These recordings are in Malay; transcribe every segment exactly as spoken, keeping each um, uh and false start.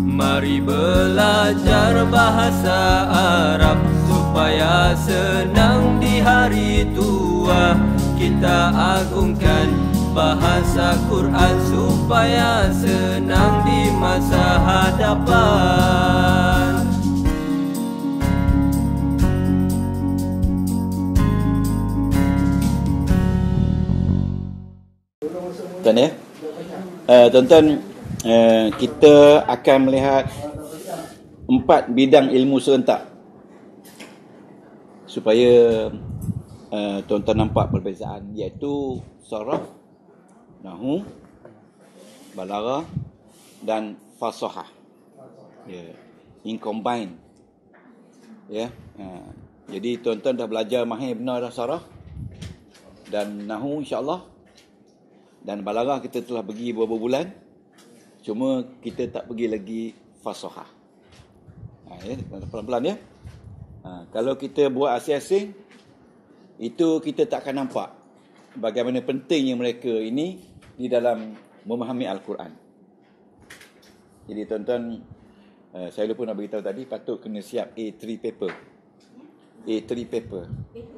Mari belajar bahasa Arab supaya senang di hari tua. Kita agungkan bahasa Quran supaya senang di masa hadapan. Tuan ya, uh, tuan-tuan, uh, kita akan melihat empat bidang ilmu serentak supaya uh, tuan-tuan nampak perbezaan, iaitu saraf, nahwu, balaghah dan fasahah. Ya, yeah. In combine. Ya, yeah. uh, jadi tuan-tuan dah belajar mahir benar dah saraf dan nahwu insya-Allah. Dan balaghah kita telah pergi beberapa bulan, cuma kita tak pergi lagi fasahah. Ha, ya, pelan-pelan ya. Ha, kalau kita buat asing-asing, itu kita tak akan nampak bagaimana pentingnya mereka ini di dalam memahami Al-Quran. Jadi tuan-tuan, uh, saya lupa nak beritahu tadi, patut kena siap A three paper. A three paper.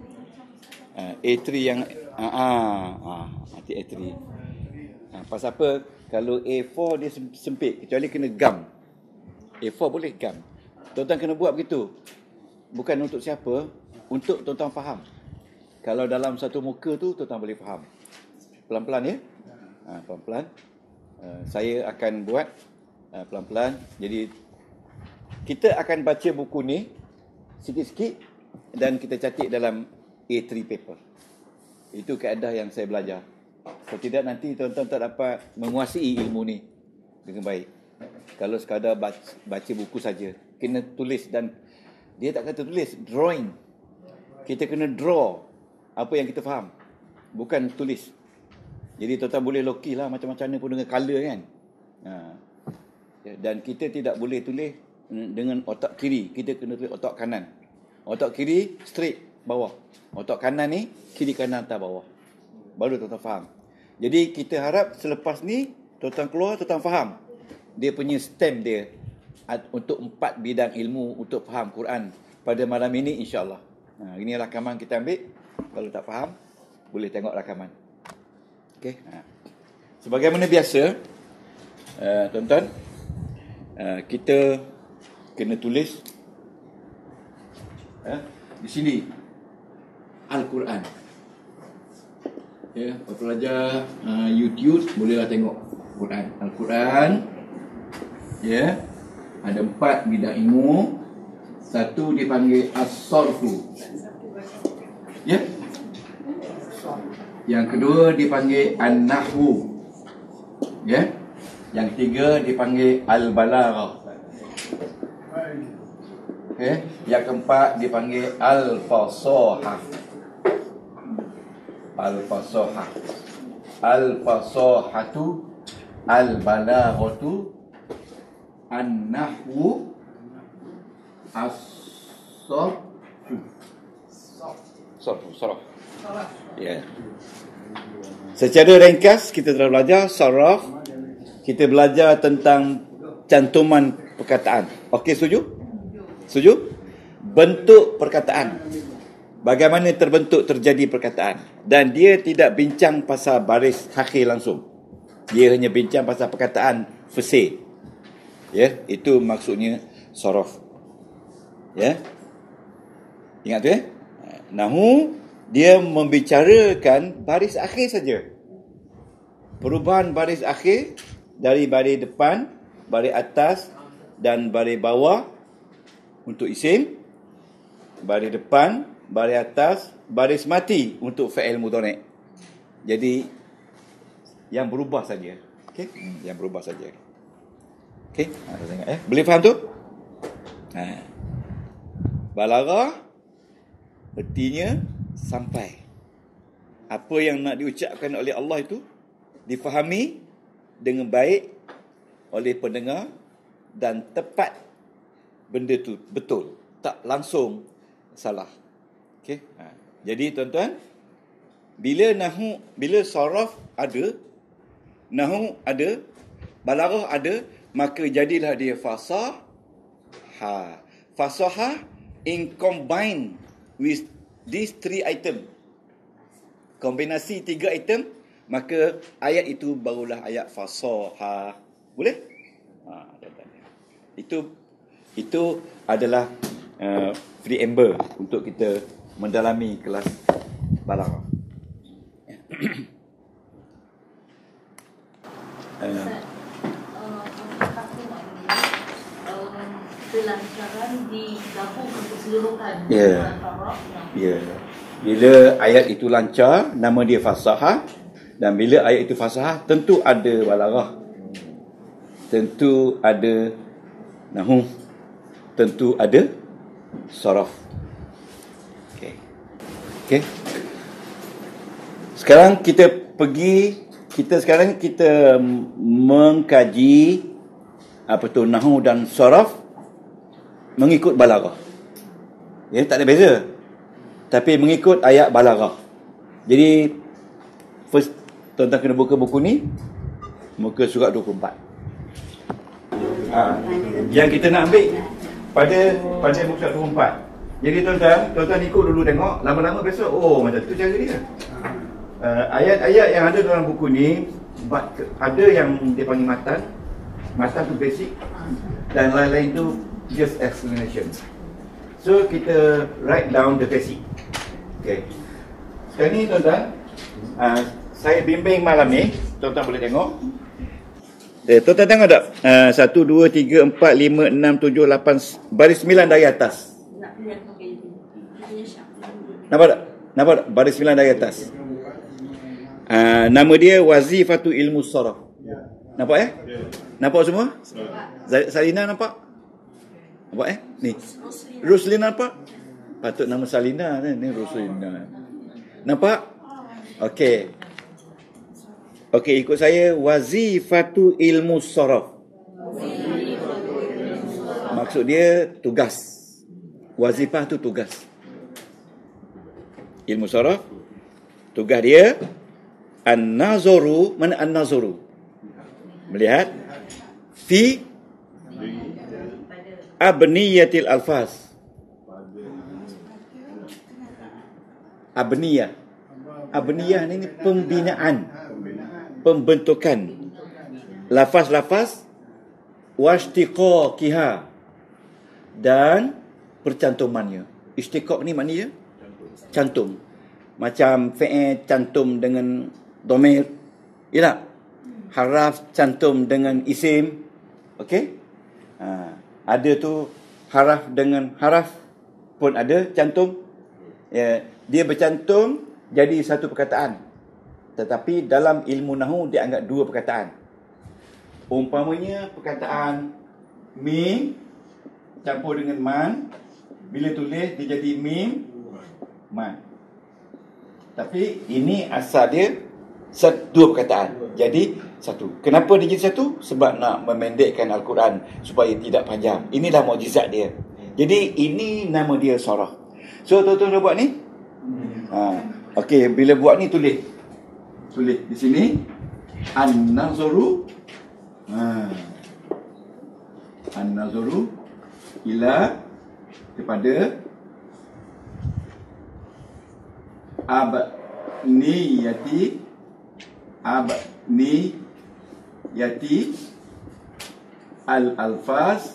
Uh, A three yang ah uh, uh, uh, A three. Ha, pasal apa? Kalau A four dia sempit, kecuali kena gam. A four boleh gam. Tuan-tuan kena buat begitu. Bukan untuk siapa, untuk tuan-tuan faham. Kalau dalam satu muka tu tuan-tuan boleh faham. Pelan-pelan ya. Ha, pelan-pelan. Uh, saya akan buat uh, pelan-pelan. Jadi kita akan baca buku ni sikit-sikit dan kita catat dalam A three paper. Itu kaedah yang saya belajar. Kalau tidak nanti tuan-tuan tak dapat menguasai ilmu ni dengan baik. Kalau sekadar baca, baca buku saja, kena tulis, dan dia tak kata tulis, drawing. Kita kena draw apa yang kita faham, bukan tulis. Jadi tuan-tuan boleh lokis lah macam-macam pun dengan colour kan. Ha. Dan kita tidak boleh tulis dengan otak kiri, kita kena tulis otak kanan. Otak kiri straight bawah, otak kanan ni kiri kanan atas bawah. Baru tuan-tuan faham. Jadi kita harap selepas ni tuan-tuan keluar, tuan-tuan faham dia punya stem dia untuk empat bidang ilmu untuk faham Quran pada malam ini insya-Allah. Ha, ini rakaman kita ambil. Kalau tak faham boleh tengok rakaman. Okey. Ha. Sebagaimana biasa, uh, tuan-tuan, uh, kita kena tulis uh, di sini Al-Quran. Ya, pelajar uh, YouTube bolehlah tengok Quran. Al-Quran. Ya. Ada empat bidang ilmu. Satu dipanggil As-Sarfu. Ya. Yang kedua dipanggil An-Nahwu. Ya. Yang ketiga dipanggil Al-Balaghah. Okay. Yang keempat dipanggil Al-Fasahah. Al-Fasahah. Al-Fasahatu, Al-Balaghatu, An-Nahwu, As-Sarfu. Sarfu, saraf. Ya. Secara ringkas kita telah belajar saraf. Kita belajar tentang cantuman perkataan. Okey, setuju? Setuju? Bentuk perkataan. Bagaimana terbentuk terjadi perkataan. Dan dia tidak bincang pasal baris akhir langsung. Dia hanya bincang pasal perkataan fasih. Ya, itu maksudnya saraf. Ya. Ingat tu ya? Nahwu dia membicarakan baris akhir saja. Perubahan baris akhir dari baris depan, baris atas dan baris bawah untuk isim, baris depan, baris atas, baris mati untuk fa'il mudhari'. Jadi yang berubah saja. Okey, yang berubah saja. Okey, ha, tengok eh. Boleh faham tu? Ha. Balaghah artinya sampai. Apa yang nak diucapkan oleh Allah itu difahami dengan baik oleh pendengar dan tepat benda tu betul, tak langsung salah. Okey. Ha. Jadi tuan-tuan, bila nahwu, bila saraf ada, nahwu ada, balaghah ada, maka jadilah dia fasah. Ha. Fasaha in combine with these three item. Kombinasi tiga item, maka ayat itu barulah ayat fasaha. Boleh? Ha, itu itu adalah uh, preamble untuk kita mendalami kelas balaghah. uh, kelancaran digabungkan keseluruhan. Ya. Ya. Bila ayat itu lancar, nama dia fasahah, dan bila ayat itu fasahah, tentu ada balaghah. Tentu ada nahwu. Tentu ada saraf. Okey. Okey. Sekarang kita pergi kita sekarang kita mengkaji apa tu nahwu dan saraf mengikut balaghah. Ya, tak ada beza. Tapi mengikut ayat balaghah. Jadi first tuan-tuan kena buka buku ni, muka surat dua puluh empat. Ha, yang kita nak ambil pada pada muka surat dua puluh empat. Jadi tuan-tuan, tuan-tuan ikut dulu tengok, lama-lama besok oh macam tu cara dia. Uh, ayat-ayat yang ada dalam buku ni ada yang dia panggil matan. Matan tu basic dan lain-lain tu just explanation. So kita write down the basic. Okay. Sekarang ni tuan-tuan, uh, saya bimbing malam ni, tuan-tuan boleh tengok. Eh, tuan-tuan tengok tak? Uh, satu, dua, tiga, empat, lima, enam, tujuh, lapan, baris sembilan dari atas. Nampak tak? Nampak tak? Baris sembilan dari atas. Uh, nama dia Wazifatu Ilmu Saraf. Nampak eh? Nampak semua? Salina nampak? Nampak eh? Ni. Ruslina nampak? Patut nama Salina kan? Ni Ruslina. Nampak? Okey. Okey, ikut saya. Wazifatu Ilmu Saraf. Maksud dia tugas. Wazifah tu tugas. Ilmu saraf, tugas dia an-nazaru, mana an-nazaru? Melihat fi abniyatil alfaz. Abniyah. Abniyah ni pembinaan, pembentukan lafaz-lafaz washtiqaqiha dan percantumannya. Istiqaq ni maknanya cantum. Macam fi'il cantum dengan dhamir. Ya tak? Haraf cantum dengan isim. Okey? Ha, ada tu haraf dengan haraf pun ada cantum. Ya, dia bercantum jadi satu perkataan. Tetapi dalam ilmu nahwu dia anggap dua perkataan. Umpamanya perkataan mim campur dengan man, bila tulis dia jadi mim man. Tapi ini asal dia dua perkataan. Jadi satu. Kenapa dia jadi satu? Sebab nak memendekkan Al-Quran supaya tidak panjang. Inilah mukjizat dia. Jadi ini nama dia sarah. So tuan-tuan dah buat ni? Ha. Okey, bila buat ni tulis. Tulis di sini an-nazaru. Ha. An-nazaru ila kepada abniyati abniyati al-alfaz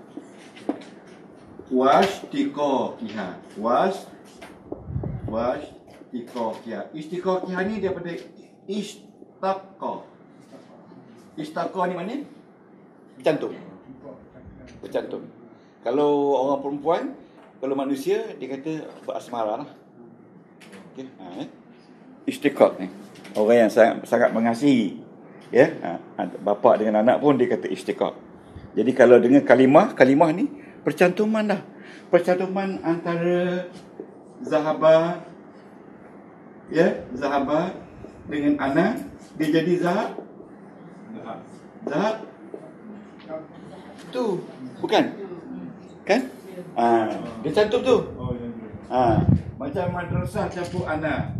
washtiqaqiha wash washtiqaqiha. Istiqaqiha ni daripada istaqa. Istaqa ni mana? Cantum. Bercantum. Kalau orang perempuan, kalau manusia dia kata berasmara lah. Okay. Ha, eh? Istiqaq ni orang yang sangat, sangat mengasihi, ya. Ha, bapa dengan anak pun dia kata istiqaq. Jadi kalau dengan kalimah, kalimah ni percantuman dah. Percantuman antara zahaba, ya, zahaba dengan anak dia jadi zahab. Zahab tu bukan? Kan? Ha, dia cantum tu. Ha, macam madrasah campur anak.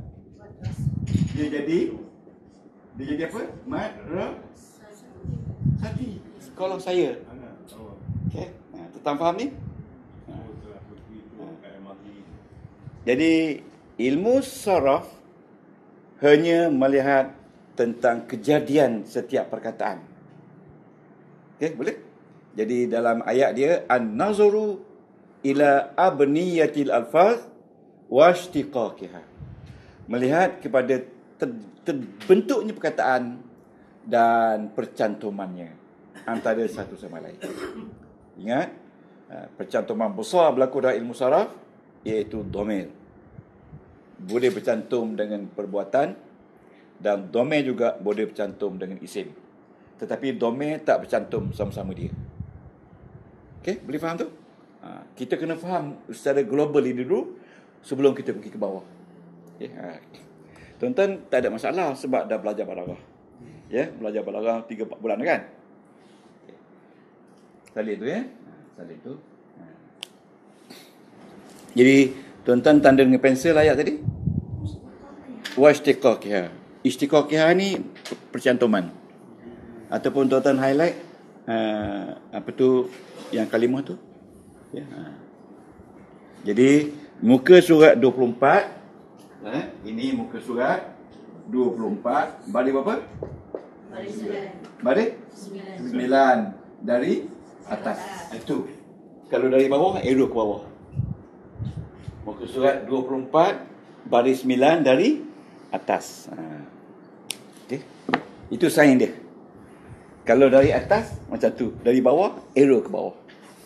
Dia jadi dia jadi apa? Madrasati. sekolah saya. Okey. Ha, tuan faham ni? Ha. Jadi ilmu saraf hanya melihat tentang kejadian setiap perkataan. Okey, boleh? Jadi dalam ayat dia an-nazaru ila abniyatil alfaz wa ishtiqaqiha. Melihat kepada ter- terbentuknya perkataan dan percantumannya antara satu sama lain. Ingat, percantuman besar berlaku dalam ilmu saraf iaitu dhamir. Boleh bercantum dengan perbuatan dan dhamir juga boleh bercantum dengan isim. Tetapi dhamir tak bercantum sama-sama dia. Okey, boleh faham tu? Ha, kita kena faham secara global ini dulu sebelum kita pergi ke bawah. Okay, ha. Tuan-tuan tak ada masalah sebab dah belajar balaghah. Ya, belajar balaghah tiga empat bulan kan? Okay. Salib tu ya. Salib tu. Ha. Jadi tuan-tuan tanda dengan pensel ayat tadi. Wa ishtiqaqiha. Ishtiqaqiha ni percantuman. Ataupun tuan-tuan highlight uh, apa tu yang kalimah tu. Ya. Ha. Jadi muka surat dua puluh empat, eh, ini muka surat dua puluh empat, baris berapa? Baris sembilan. Baris sembilan dari atas. Itu. Kalau dari bawah, arrow ke bawah. Muka surat dua puluh empat, baris sembilan dari atas. Ha. Okay. Itu sign dia. Kalau dari atas, macam tu. Dari bawah, arrow ke bawah.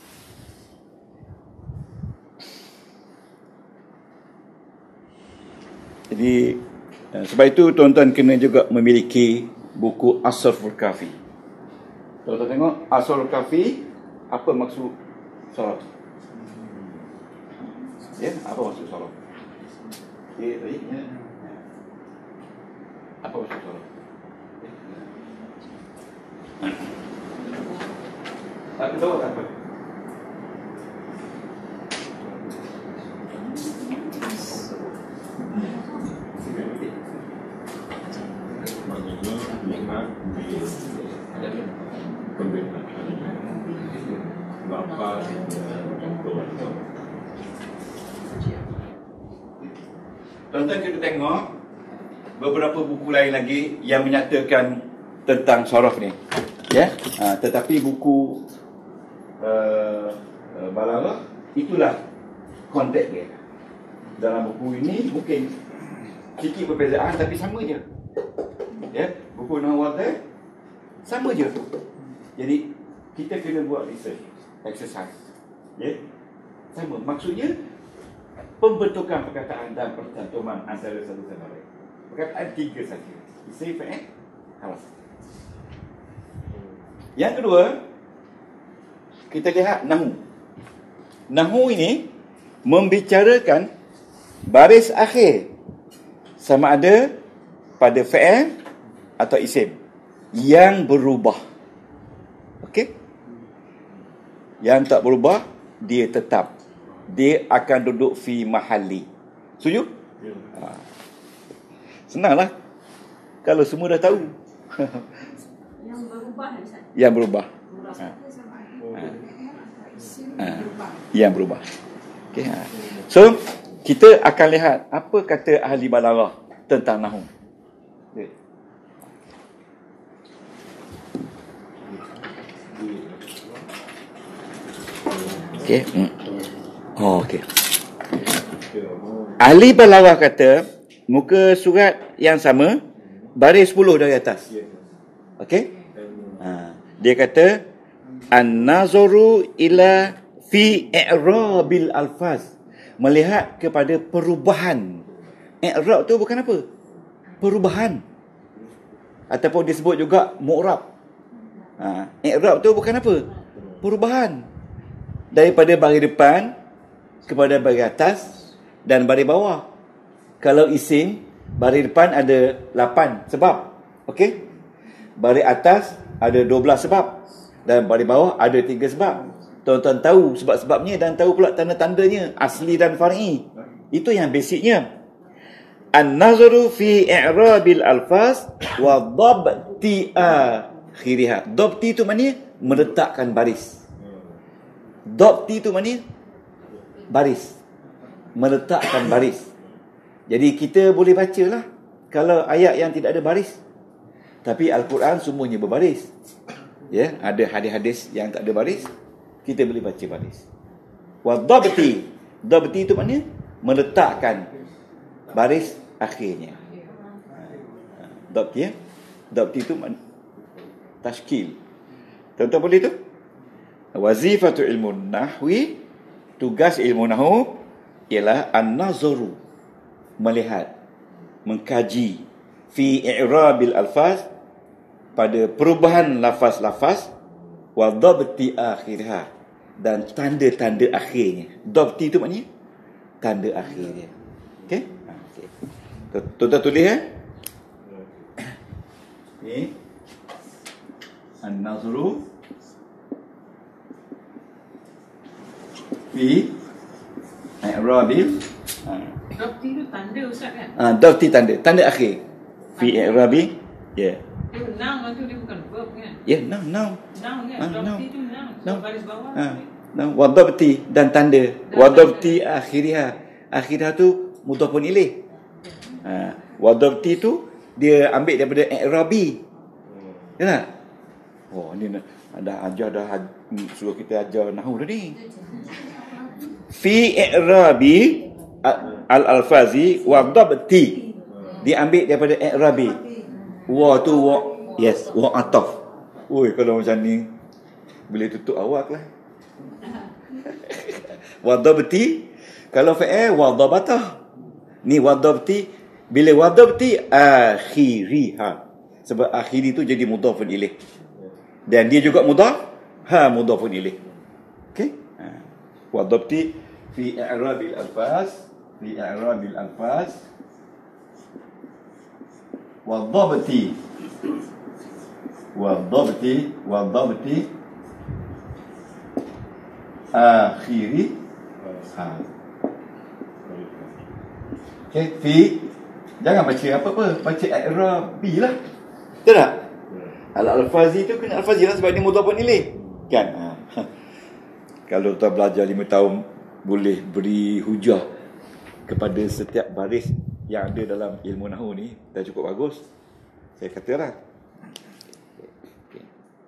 Jadi sebab itu tuan-tuan kena juga memiliki buku As-Sarful Kafi. Tuan-tuan tengok As-Sarful Kafi, apa maksud saraf? Ya, apa maksud saraf? Ya, tadi ya. Apa maksud saraf? Aku tahu apa? Tuan-tuan kita tengok beberapa buku lain lagi yang menyatakan tentang saraf ni. Ya, ha, tetapi buku uh, uh, balaghah itulah konteks dia. Dalam buku ini mungkin sikit perbezaan tapi sama je. Ya, buku Nawawi sama je. Jadi kita kena buat research, exercise. Ya. Sama maksudnya pembentukan perkataan dan percantuman antara satu sama lain. Perkataan tiga saja. Isim, fa'il, khalas. Yang kedua, kita lihat nahu. Nahu ini membicarakan baris akhir sama ada pada fa'il atau isim yang berubah. Okey? Yang tak berubah, dia tetap. Dia akan duduk fi mahalli. Setuju? Ya. Ha. Senanglah kalau semua dah tahu. Yang berubah Ustaz. Yang berubah. Ha. Ha. Yang berubah. Okey. Ha. So, kita akan lihat apa kata ahli balaghah tentang nahwu. Okay. Okey. Hmm. Oh, okey. Ahli balaghah kata muka surat yang sama baris sepuluh dari atas. Okey? Ha, dia kata an-nazaru ila fi i'rabil alfaz, melihat kepada perubahan. I'rab tu bukan apa? Perubahan. Ataupun disebut juga mu'rab. Ha, i'rab tu bukan apa? Perubahan. Daripada baris depan kepada baris atas dan baris bawah. Kalau isim, baris depan ada lapan sebab. Okey? Baris atas ada dua belas sebab. Dan baris bawah ada tiga sebab. Tuan-tuan tahu sebab-sebabnya dan tahu pula tanda-tandanya, asli dan far'i. Itu yang basicnya. An-nazaru fi i'rabil alfaz wa dhabti akhiriha. Dhabti itu maknanya meletakkan baris. Dabti itu maknanya baris, meletakkan baris. Jadi kita boleh baca lah kalau ayat yang tidak ada baris. Tapi Al-Quran semuanya berbaris. Ya, ada hadis-hadis yang tak ada baris, kita boleh baca baris. Wa dabti, dabti itu maknanya meletakkan baris akhirnya. Dabti ya. Dabti itu tashkil. Tuan-tuan boleh tu? Wazifatu ilmu nahwi, tugas ilmu nahwu ialah an-nazaru, melihat, mengkaji, fi i'rabil alfaz, pada perubahan lafaz-lafaz, wa dhabti akhirha, dan tanda-tanda akhirnya. Dhabti itu maknanya tanda akhirnya. Okey? Okey. Tuan-tuan tulis ya. Ni an-nazru fi i'rabil. Dabti itu tanda Ustaz kan? Ah, dabti tanda, tanda akhir. Fi i'rabi, ya. Eh, noun itu dia bukan verb kan? Ya, noun, noun. Noun kan? Ah, Dabti noun. itu noun. So, Noun. garis bawah. Ah, noun wa dabti dan tanda. Wa dabti akhirha. Akhirha tu mudhafun ilaih. Ah, wa dabti tu dia ambil daripada i'rabi. Ya tak? Oh, ni dah ajar dah suruh kita ajar nahwu dah ni. Fi i'rabi al-alfazi wa dabti, diambil daripada i'rabi. Wa tu wa, yes, wa ataf. Oi, kalau macam ni boleh tutup awak lah. Wa dabti, kalau fa'il wa dabata. Ni wa dabti, bila wa dabti akhiriha, sebab akhiri tu jadi mudhafun ilaih. Dan dia juga mudhaf, ha mudhafun ilaih. Okey? Ha. Wa dabti fi i'rabil alfaz, fi i'rabil alfaz wa dhabti, wa dhabti, wa dhabti akhiri ha. Okey, fi, jangan baca apa-apa, baca i'rabi lah. Betul tak? Al-alfazi tu kena alfazi lah sebab dia mudhafun ilaih. Kan? Ha. Kalau tuan belajar lima tahun, boleh beri hujah kepada setiap baris yang ada dalam ilmu nahwu ni, dah cukup bagus. Saya katalah. Okay.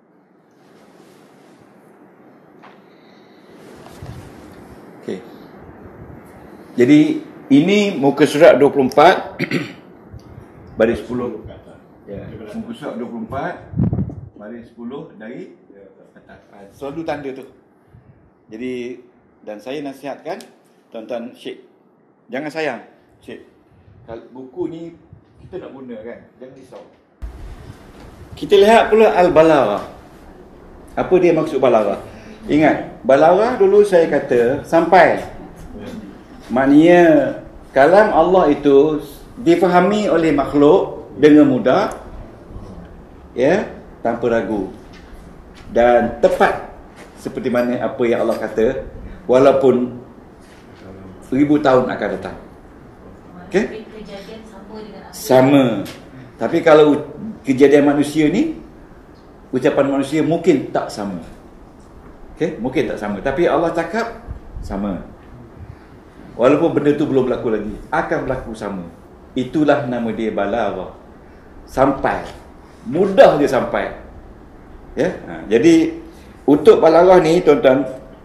Okay. Jadi ini muka surat dua puluh empat baris sepuluh. Ya, muka surat dua puluh empat baris sepuluh dari atas. Selalu tanda tu. Jadi, dan saya nasihatkan tuan-tuan Syekh, jangan sayang Syekh, kalau buku ni kita nak guna kan, jangan risau. Kita lihat pula al-balaghah. Apa dia maksud balaghah? Ingat, balaghah dulu saya kata sampai, maknanya kalam Allah itu difahami oleh makhluk dengan mudah, ya, tanpa ragu, dan tepat seperti mana apa yang Allah kata, walaupun ribu tahun akan datang. Okey? Kejadian sama dengan apa? Sama. Tapi kalau kejadian manusia ni, ucapan manusia mungkin tak sama. Okey? Mungkin tak sama. Tapi Allah cakap sama. Walaupun benda tu belum berlaku lagi, akan berlaku sama. Itulah nama dia balaghah. Sampai. Mudah dia sampai. Ya? Ha, jadi untuk balaghah ni tuan-tuan,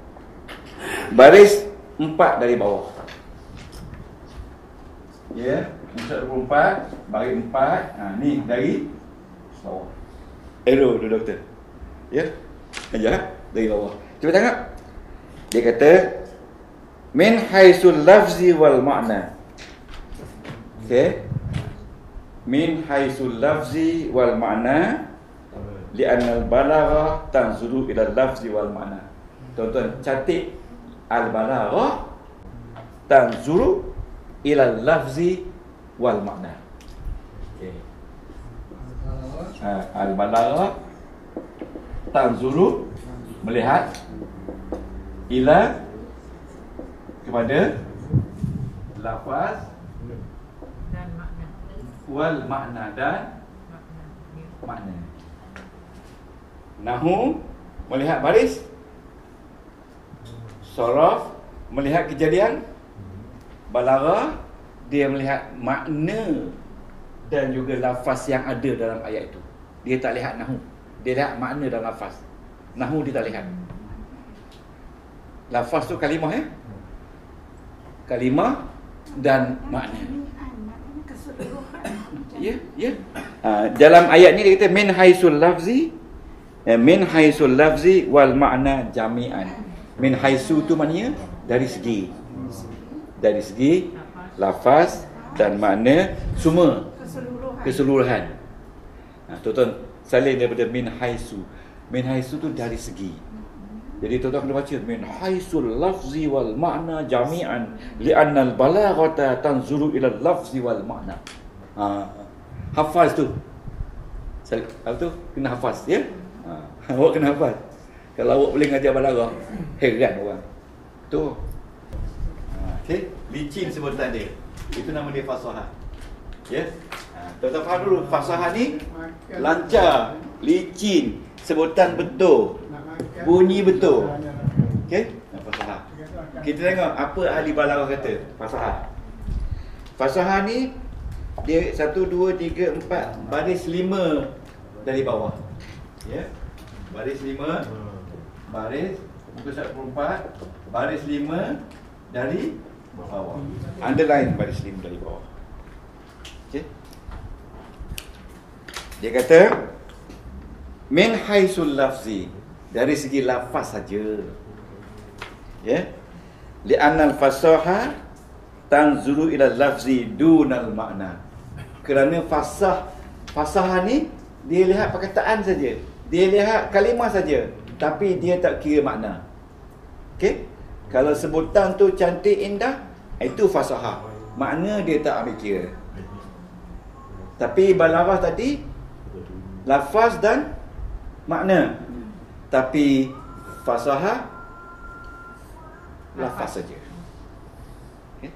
baris empat dari bawah. Ya, muka dua puluh empat, baris empat. Ha, ni dari bawah. Arrow tu doktor. Ya. Ajar dari bawah. Cuba tengok. Dia kata min haisul lafzi wal ma'na. Okey. Min haisul lafzi wal ma'na, li'anna al-balaghah tanzuru ila al-lafzi wal ma'na. Tuan-tuan catat al-balaghah tanzuru ila al-lafzi wal ma'na. Okey. Ha, al-balaghah tanzuru, melihat, ila, kepada, lafaz Dan makna. wal makna, dan Makna. makna. Nahu melihat baris. Saraf melihat kejadian. Balaghah dia melihat makna dan juga lafaz yang ada dalam ayat itu. Dia tak lihat nahu. Dia lihat makna dan lafaz. Nahu dia tak lihat. Lafaz tu kalimah ya. Kalimah dan makna. Ya, ya. Ha, dalam ayat ni dia kata min haisul lafzi, eh, min haisul lafzi wal makna jami'an. Min haisu tu maknanya dari segi. Dari segi lafaz dan makna semua keseluruhan. keseluruhan. Ha, tuan-tuan salin daripada min haisu. Min haisu tu dari segi. Jadi tuan-tuan kena baca min haisul lafzi wal makna jami'an li'anna al-balaghata tanzuru ila al-lafzi wal makna. Ha, hafaz tu. Apa tu? Kena hafaz ya. Ha, awak kena hafaz. Kalau awak boleh ngajar balaghah, heran orang. Tu. Ha, okey, licin sebutan dia. Itu nama dia fasahah. Ya. Ha, tuan-tuan faham dulu fasahah ni lancar, licin, sebutan betul. Bunyi betul. Okey? Fasahah. Kita tengok apa ahli balaghah kata fasahah. Fasahah ni dia satu, dua, tiga, empat, baris lima dari bawah. Ya. Baris lima, baris muka seratus empat puluh empat, baris lima dari bawah. Underline baris lima dari bawah. Okey. Dia kata min haisul lafzi, dari segi lafaz saja. Ya. Li'anna al-fasaha tanzuru ila lafzi dunal makna. Kerana fasah fasahah ni dia lihat perkataan saja. Dia lihat kalimah saja, tapi dia tak kira makna. Okey? Kalau sebutan tu cantik indah, itu fasahah. Makna dia tak ambil kira. Tapi balaghah tadi lafaz dan makna. Tapi fasahah lafaz saja. Okay.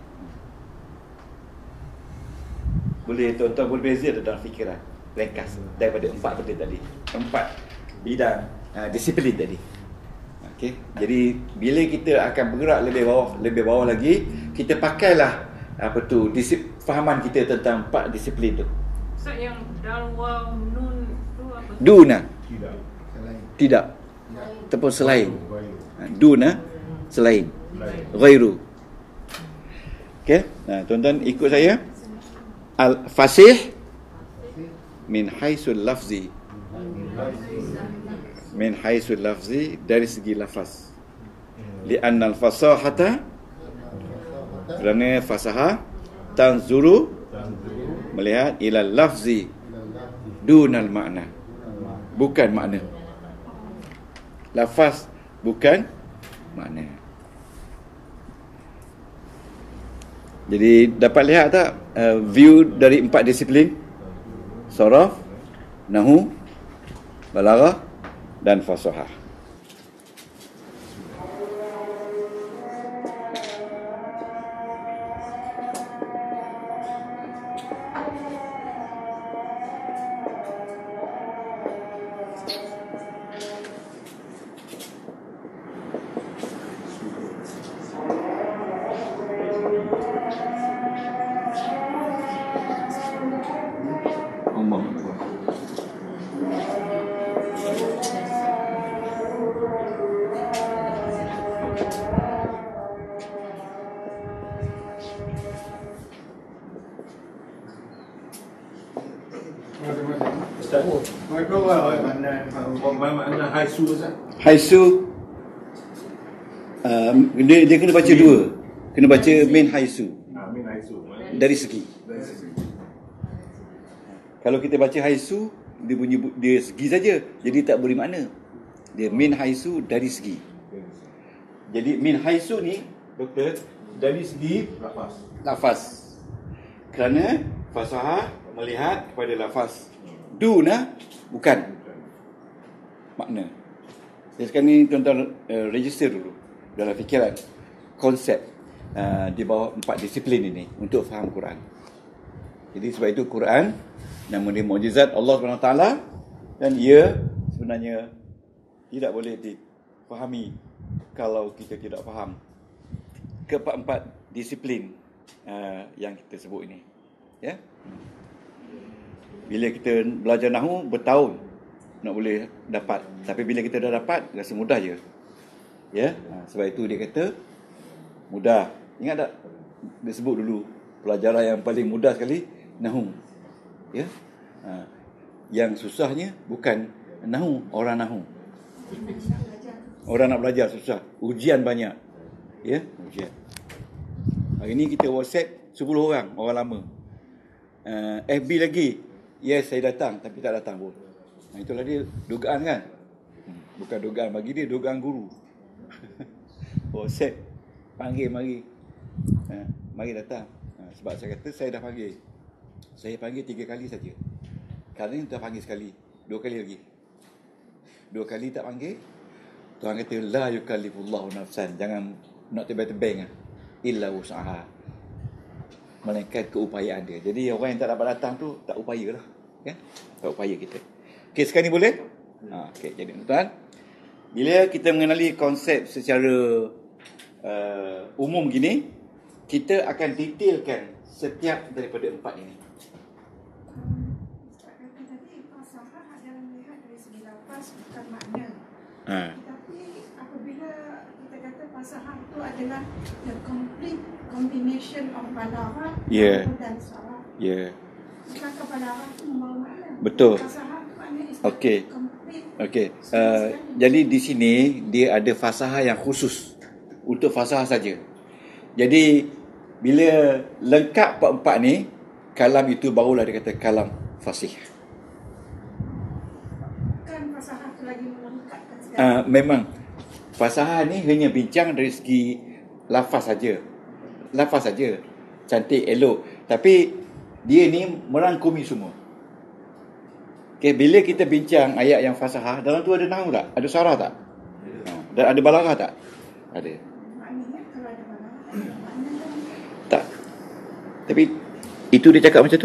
Boleh tuan-tuan berbeza dalam fikiran ringkas daripada empat benda tadi. Empat bidang uh, disiplin tadi. Okey. Jadi bila kita akan bergerak lebih bawah, lebih bawah lagi, kita pakailah apa tu disip, fahaman kita tentang empat disiplin tu. Ustaz, yang dal waw nun tu apa? Duna. Tidak. Selain. Tidak. Ataupun selain. Duna selain. Ghairu. Okey. Nah, tuan-tuan ikut saya. Al-fasih min haisul lafzi. Min haisul lafzi, dari segi lafaz. Li'anna al-fasahata, kerana fasahah, tanzuru, melihat, ila lafzi dunal makna, bukan makna. Lafaz bukan makna. Jadi dapat lihat tak uh, view dari empat disiplin? Saraf, nahu, balaghah dan fasahah. Haisu, uh, dia, dia kena baca dua. Kena baca min haisu. Dari segi. Kalau kita baca haisu, dia bunyi dia segi saja, jadi tak beri makna. Dia min haisu, dari segi. Jadi min haisu ni, doktor, dari segi lafaz. Lafaz. Kerana fasahah melihat kepada lafaz. Duna bukan makna. Jadi sekarang ni tuan-tuan uh, register dulu dalam fikiran konsep uh, di bawah empat disiplin ini untuk faham Quran. Jadi sebab itu Quran nama dia mukjizat Allah subhanahu wa taala, dan ia sebenarnya tidak boleh difahami kalau kita tidak faham keempat-empat disiplin uh, yang kita sebut ini. Ya. Bila kita belajar nahwu bertahun nak boleh dapat, tapi bila kita dah dapat rasa mudah je. Ya. Ha, sebab itu dia kata mudah. Ingat tak dia sebut dulu pelajaran yang paling mudah sekali nahwu. Ya. Ha, yang susahnya bukan nahwu, orang nahwu. Orang nak belajar susah. Ujian banyak. Ya, ujian. Hari ni kita WhatsApp sepuluh orang, orang lama. Uh, F B lagi. Yes, saya datang, tapi tak datang pun. Nah, itulah dia dugaan kan? Hmm, bukan dugaan bagi dia, dugaan guru. WhatsApp panggil mari. Uh, mari datang. Uh, sebab saya kata saya dah panggil. Saya panggil tiga kali saja. Kali ni dah panggil sekali, dua kali lagi. Dua kali tak panggil, Tuhan kata la yukallifullahu nafsan, jangan nak tebang-tebang illa usaha, melainkan keupayaan dia. Jadi orang yang tak dapat datang tu tak upaya lah, kan? Tak upaya kita. Okey, sekarang ni boleh? Ha, okey, jadi tuan-tuan, bila kita mengenali konsep secara uh, umum gini, kita akan detailkan setiap daripada empat ini. Bukan makna. Ha. Tapi apabila kita kata fasahah itu adalah the complete combination of balaghah Yeah. dan saraf. Ya. Maka balaghah itu membawa makna. Betul. Fasahah itu makna is Okey. complete. Okey. Uh, jadi di sini dia ada fasahah yang khusus untuk fasahah saja. Jadi bila lengkap empat-empat ni, kalam itu barulah dia kata kalam fasih. Uh, memang fasahah ni hanya bincang dari segi lafaz saja. Lafaz saja. Cantik, elok. Tapi dia ni merangkumi semua. Okay, bila kita bincang ayat yang fasahah, dalam tu ada nahwu tak? Ada sarah tak? Ha, dan ada balaghah tak? Ada. Tak. Tapi itu dia cakap macam tu.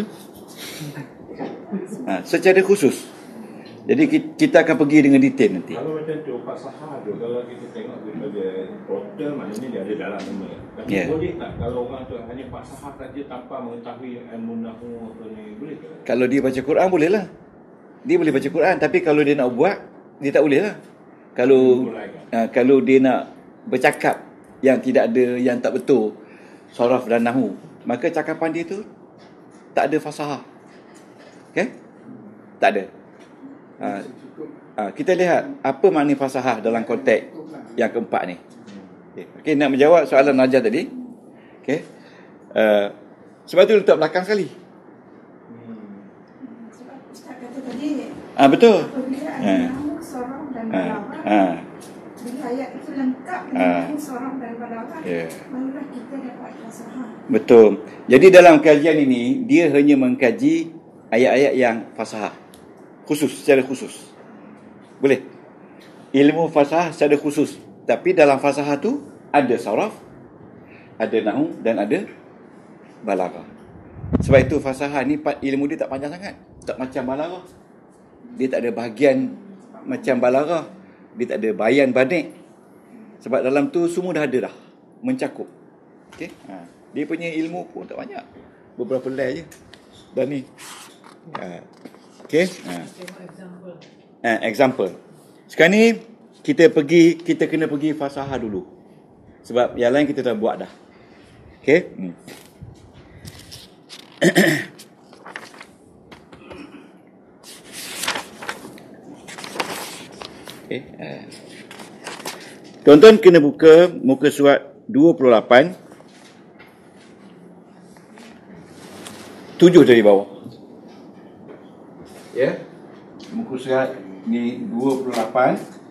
Ha, secara khusus. Jadi kita akan pergi dengan detail nanti. Kalau macam tu fasahah tu, kalau kita tengok daripada total, maknanya dia ada dalam nama. Tapi yeah. boleh tak kalau orang tu hanya fasahah saja tanpa mengetahui ilmu nahwu apa ni, boleh tak? Kalau dia baca Quran boleh lah. Dia boleh baca Quran, tapi kalau dia nak buat, dia tak boleh lah. Kalau uh, kalau dia nak bercakap yang tidak ada, yang tak betul saraf dan nahwu, maka cakapan dia tu tak ada fasahah. Okay? Tak ada. Ha, ha, kita lihat apa makna fasahah dalam konteks yang keempat ni. Okey, okay, nak menjawab soalan Najah tadi. Okey. Uh, sebab tu letak belakang sekali. Sebab Ustaz kata tadi, ah betul. apabila ada Ha. nahwu, saraf dan Ha. balaghah, Ha. bila ayat itu lengkap Ha. dengan nahwu, saraf dan balaghah, Ya. barulah kita dapat fasahah. Betul. Jadi dalam kajian ini dia hanya mengkaji ayat-ayat yang fasahah. Khusus, secara khusus. Boleh. Ilmu fasahah secara khusus. Tapi dalam fasahah tu ada saraf, ada nahwu dan ada balaghah. Sebab itu fasahah ni ilmu dia tak panjang sangat. Tak macam balaghah. Dia tak ada bahagian macam balaghah. Dia tak ada bayan banik. Sebab dalam tu semua dah ada dah. Mencakup. Okey. Ha. Dia punya ilmu pun tak banyak. Beberapa layer je. Dan ni. Ha. Okey. Ha. Ha, example. Sekarang ni kita pergi, kita kena pergi fasahah dulu. Sebab yang lain kita dah buat dah. Okey. Hmm. Okay. Uh. Tuan-tuan kena buka muka surat dua puluh lapan, tujuh dari bawah. Ya. Yeah. Muka surat ni dua puluh lapan,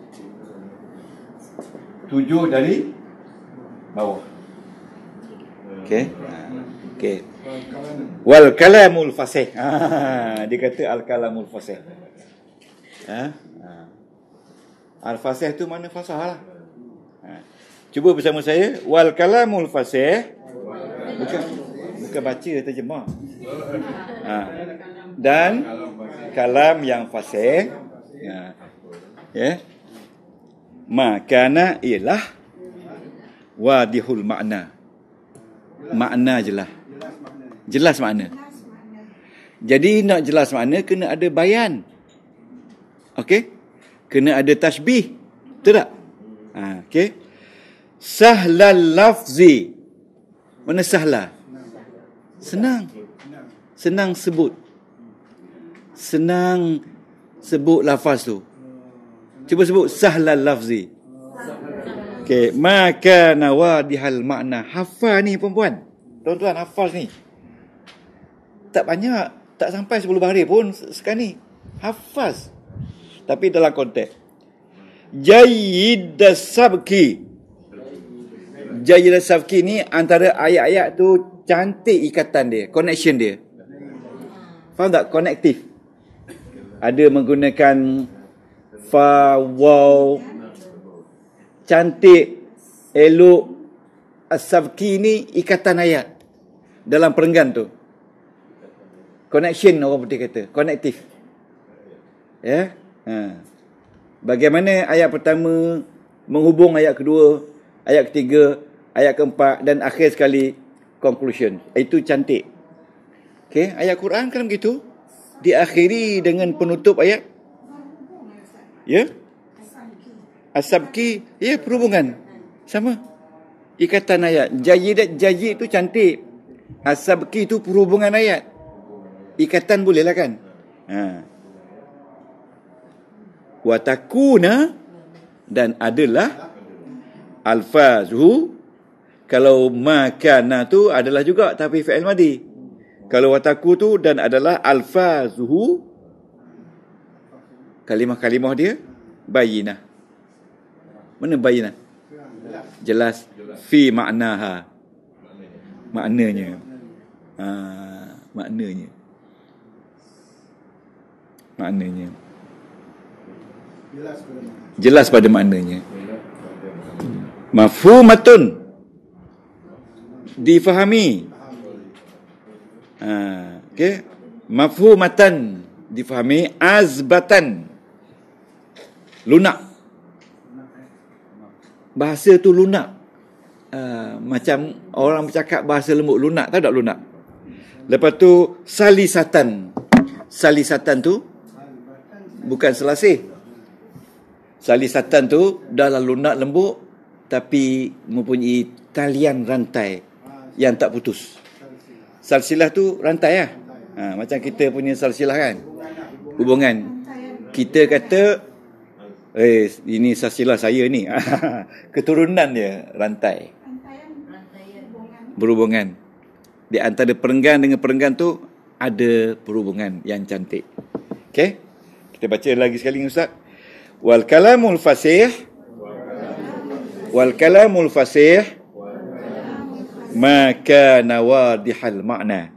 tujuh dari bawah. Okey. Okey. Wal kalamul fasih. Ah, dia kata al kalamul fasih. Ha? Al-fasih tu mana fasah lah. Ha. Cuba bersama saya. Wal kalamul fasih. Bukan, bukan baca terjemah. Ha. Dan kalam yang fasih. Ha. Ya. Makana ialah wadihul makna. Makna jelas. Jelas makna. Jadi nak jelas makna kena ada bayan. Okey? Kena ada tashbih. Betul tak? Ha, okey. Sahlal lafzi. Mana sahla? Senang. Senang sebut. Senang sebut lafaz tu. Cuba sebut sahlal lafzi. Okey, maka nawadihal makna. Hafal ni perempuan. Tuan-tuan hafal ni. Tak banyak, tak sampai sepuluh baris pun sekarang ni. Hafaz. Tapi dalam konteks Jayyid as-sabki. Jayyid as-sabki ni antara ayat-ayat tu cantik ikatan dia, connection dia. Faham tak? Konektif. Ada menggunakan fa, waw. Cantik, elok. As-sabki ni ikatan ayat dalam perenggan tu. Connection orang putih kata, konektif. Ya. Ha. Bagaimana ayat pertama menghubung ayat kedua, ayat ketiga, ayat keempat dan akhir sekali conclusion. Itu cantik. Okey, ayat Quran kan begitu. Diakhiri dengan penutup ayat. Ya? As-sabki, ya perhubungan. Sama. Ikatan ayat. Jayyid jayyid tu cantik. As-sabki tu perhubungan ayat. Ikatan boleh lah kan? Ha. Wa takuna dan adalah alfazuhu. Kalau makana tu adalah juga tapi fi'il madi. Kalau wataku tu dan adalah alfazuhu, kalimah-kalimah dia bayinah. Mana bayinah? Jelas. Fi maknaha. Maknanya. Ha, maknanya. Maknanya. Jelas pada maknanya. Mafhumatun. Difahami. Ha, okey. Mafhumatan. Difahami. Azbatan. Lunak. Bahasa tu lunak. Uh, macam orang bercakap bahasa lembut, lunak. Tahu tak lunak? Lepas tu salisatan. Salisatan tu bukan selasih. Salisatan tu dalam lunak lembut tapi mempunyai talian rantai yang tak putus. Salsilah tu rantai lah. Ha, macam kita punya salsilah kan. Hubungan. Kita kata, eh ini salsilah saya ni. Keturunan dia rantai. Berhubungan. Di antara perenggan dengan perenggan tu ada perhubungan yang cantik. Okey? Kita baca lagi sekali Ustaz. Wal kalamul fasih Wal kalamul fasih ma kana wadihal makna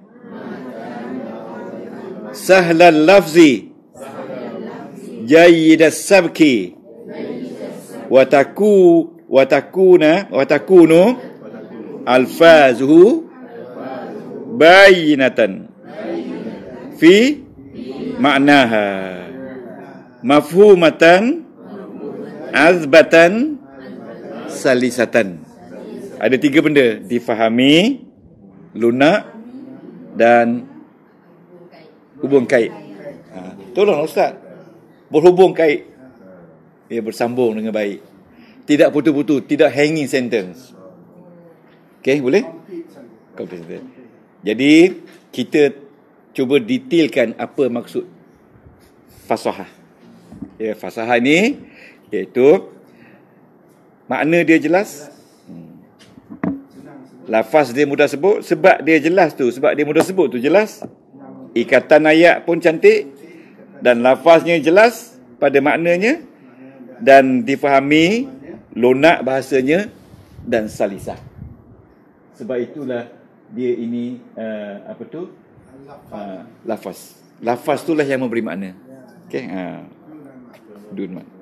sahlal lafzi jayyid as-sabki wa taku wa takuna wa takunu alfazuhu bayinatan fi maknaha mafhumatan azbatan salisatan. Ada tiga benda, difahami, lunak dan hubung kait. Ha, tolong Ustaz. Berhubung kait. Ia bersambung dengan baik. Tidak putus-putus, tidak hanging sentence. Okey, boleh? Complete. Jadi kita cuba detailkan apa maksud fasahah. Ya, fasahah ni iaitu makna dia jelas. Hmm. Lafaz dia mudah sebut sebab dia jelas tu, sebab dia mudah sebut tu jelas. Ikatan ayat pun cantik dan lafaznya jelas pada maknanya dan difahami, lunak bahasanya dan salisah. Sebab itulah dia ini uh, apa tu? Uh, lafaz. Lafaz itulah yang memberi makna. Okey, ha. Dun mak.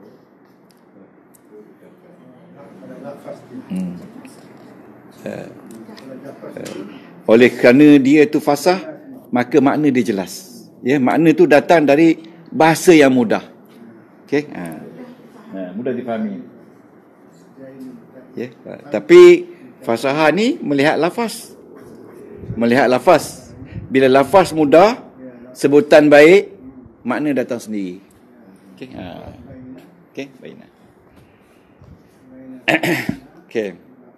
Hmm. Uh, uh, oleh kerana dia tu fasah, maka makna dia jelas. Ya, makna tu datang dari bahasa yang mudah. Okey, ha. Ha, mudah difahami. Ya. Tapi fasahah ni melihat lafaz. Melihat lafaz. Bila lafaz mudah, sebutan baik, makna datang sendiri. Okey. Ha. Okey, baiklah. Okey.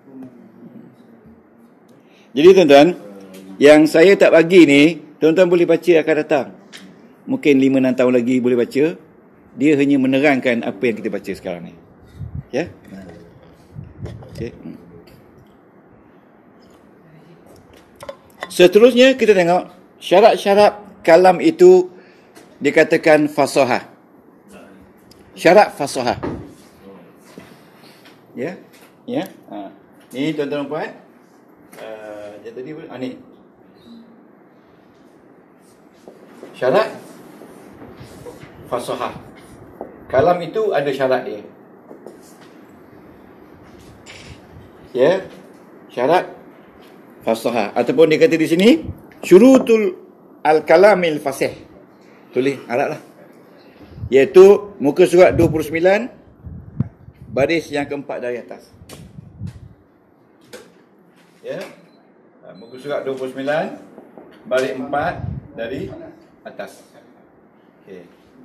Jadi tuan-tuan, yang saya tak bagi ni, tuan-tuan boleh baca akan datang. Mungkin lima enam tahun lagi boleh baca. Dia hanya menerangkan apa yang kita baca sekarang ni. Ya? Okey. Seterusnya kita tengok syarat-syarat kalam itu dikatakan fasahah. Syarat fasahah. Ya? Ya? Ha. Ni tuan-tuan puan. Uh, dia tadi pun ah, ni. Syarat fasahah. Kalam itu ada syarat dia. Ya. Syarat fasahah, ataupun dia kata di sini syurutul al-kalamil fasih. Tulis Arab lah. Iaitu muka surat dua puluh sembilan baris yang keempat dari atas. Ya. Muka surat dua puluh sembilan baris empat dari atas. Okey.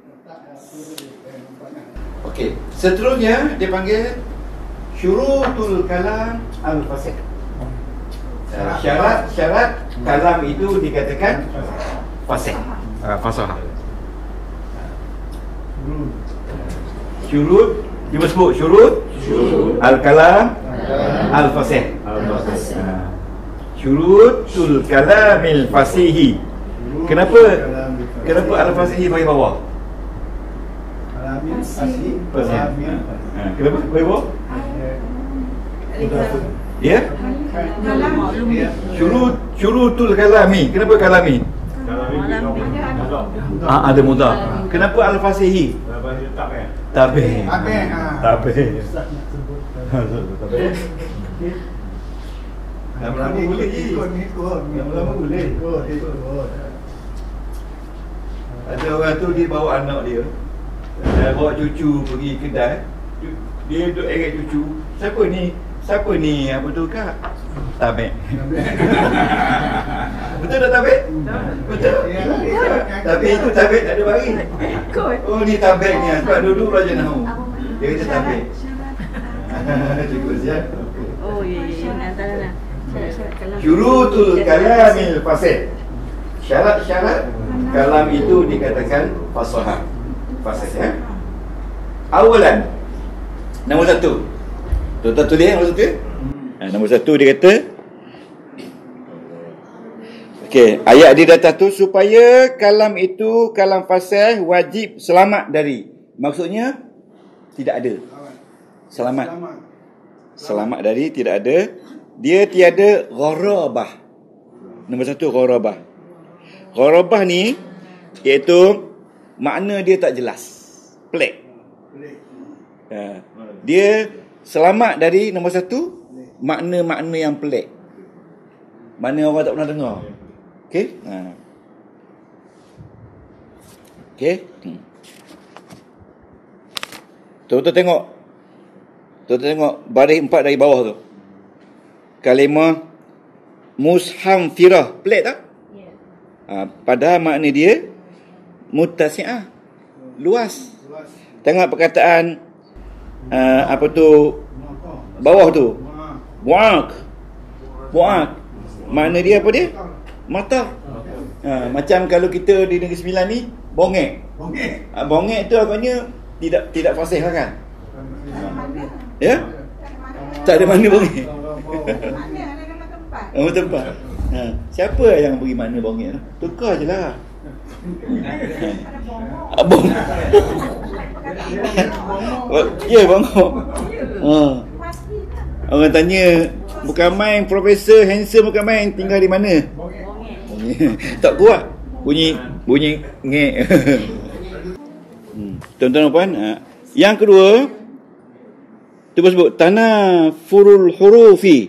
Okey, seterusnya dia panggil syurutul kalam al-fasih. Syarat-syarat kalam itu dikatakan fasih. Uh, fasahah. Syurut, cuba sebut syurut, al-kalam al-fasih. Uh, syurutul kalamil fasihi. Kenapa? Kenapa al-fasihi bagi bawah? Fasih. Fasih. Uh, kenapa bagi bawah? Ya? Syurut syurutul kalami. Kenapa kalami? Ah, ada mudah. Kenapa al-fasihi? Tabih. Tabih. Tabih. Lama-lama boleh ikut ikut. Lama-lama boleh ikut ikut. Ada orang tu dia bawa anak dia. Dia bawa cucu pergi kedai. Dia duduk eret cucu. Siapa ni? Siapa ni? Apa tu kak? Tabik. Betul tak tabik? Betul. Tapi itu tabik tak ada bagi. Oh ni tabik ni. Sebab duduk belajar nahu. Dia kata tabik. Cukup siap. Oh ya ya. Antara lah. Syurutul kalamil fasih. Syarat-syarat kalam itu dikatakan fasahah. Fasih ya. Awalan. Nombor satu. Tuan-tuan tulis nombor satu. Ha, nombor satu dia kata, okey, ayat di atas tu supaya kalam itu kalam fasih wajib selamat dari. Maksudnya tidak ada. Selamat. Selamat dari tidak ada. Dia tiada gharabah. Nombor satu gharabah. Gharabah ni iaitu makna dia tak jelas. Pelik. Ha, dia selamat dari nombor satu makna-makna yang pelik. Mana orang tak pernah dengar. Okey? Ha. Okey? Hmm. Tuan-tuan tengok. Tuan-tuan tengok baris empat dari bawah tu. Kalimah mushamfirah. Pelik tak? Ya. Ha, padahal makna dia muttasi'ah. Luas. Tengok perkataan Uh, apa tu bawah tu buak buak makna dia apa dia mata. Uh, macam kalau kita di Negeri Sembilan ni bongek bongek uh, bongek tu agaknya tidak tidak fasih lah kan. Uh, ya tak ada mana bongek nama tempat. Uh, siapa yang beri makna bongek tu? Tukar je lah. Abang. Ya, bangok. Ha. Orang tanya, bukan main Profesor handsome bukan main, tinggal di mana? Tak kuat. Bunyi bunyi ngek. hmm. Tuan-tuan puan, yang kedua, cuba sebut tanafurul hurufi.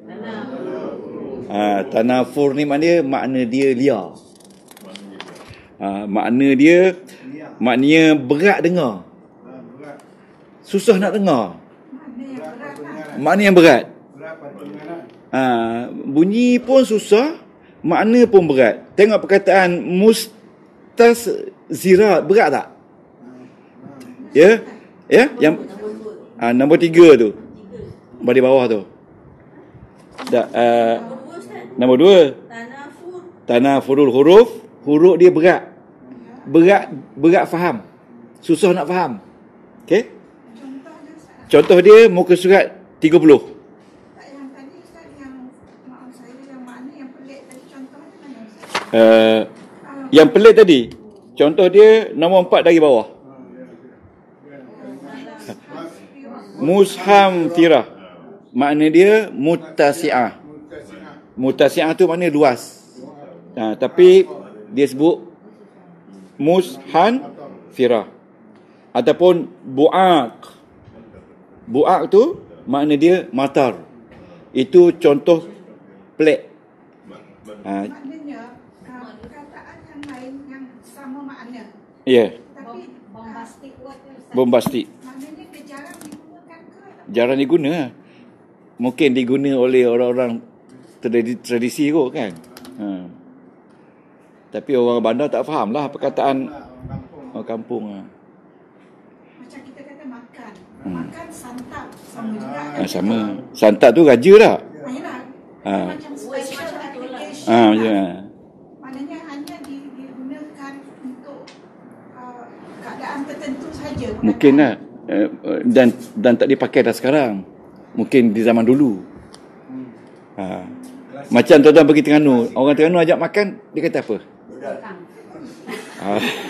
Ha, tanafur ni makna makna dia liar. Ha, makna dia maknanya berat dengar. Susah nak dengar. Makna yang berat. Ha, bunyi pun susah, makna pun berat. Tengok perkataan mustazira, berat tak? Ya? Ya? Yang ha, nombor tiga tu. Di bawah tu. Tak, uh, nombor dua. Tanafurul huruf, huruf dia berat. Berat berat faham. Susah nak faham. Okey? Contoh dia muka surat tiga puluh. Uh, yang pelik tadi, contoh dia nombor empat dari bawah. Musham tirah, makna dia mutasi'ah. Mutasi'ah tu makna luas. Ha, tapi dia sebut mushan firah ataupun bu'aq. Bu'aq tu makna dia matar. Itu contoh pelik. Ha, ya. Yeah. Tapi bombastic word tu. Bombastic. Maknanya dia jarang digunakan ke? Jarang diguna. Mungkin diguna oleh orang-orang tradisi, tradisi kot kan. Ha. Tapi orang bandar tak faham lah perkataan orang kampung. Ha. Macam kita kata makan. Hmm. Makan santap. Sama juga kan? Ha, sama. Santap tu raja tak? Ayolah. Ha. Macam special application. Ha, macam lah. mana? Maknanya hanya digunakan untuk uh, keadaan tertentu saja. Mungkin lah. Dan dan tak dipakai dah sekarang. Mungkin di zaman dulu. Ha. Macam tuan-tuan pergi Terengganu, orang Terengganu ajak makan, dia kata apa? Ha.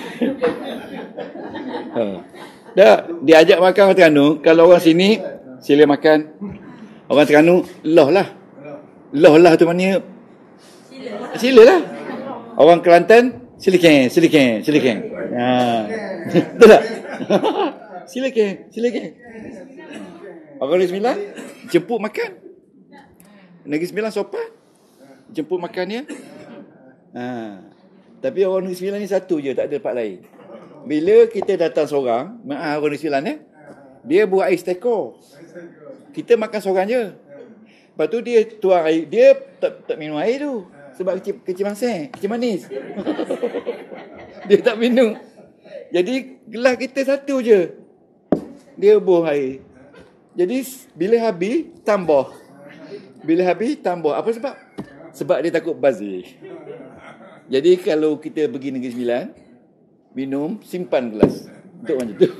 Ha. Dah, dia ajak makan orang Terengganu, kalau orang sini sila makan. Orang Terengganu loh lah. Loh lah tu maknanya sila. Sila lah. Orang Kelantan silakan, silakan, silakan. Ha. Betul tak? Silakan, silakan. Orang Negeri Sembilan jemput makan. Negeri Sembilan sopan. Jemput makan dia. Ha. Tapi orang Negeri Sembilan ni satu je, tak ada tempat lain. Bila kita datang seorang, maaf orang Negeri Sembilan eh, dia buat air stekor. Kita makan seorang je. Lepas tu dia tuang air, dia tak, tak minum air tu. Sebab kecil, kecil manis, kecil manis. Dia tak minum. Jadi gelas kita satu je. Dia buah air. Jadi bila habis, tambah. Bila habis, tambah. Apa sebab? Sebab dia takut bazir. Jadi kalau kita pergi Negeri Sembilan, minum, simpan gelas. Untuk macam tu.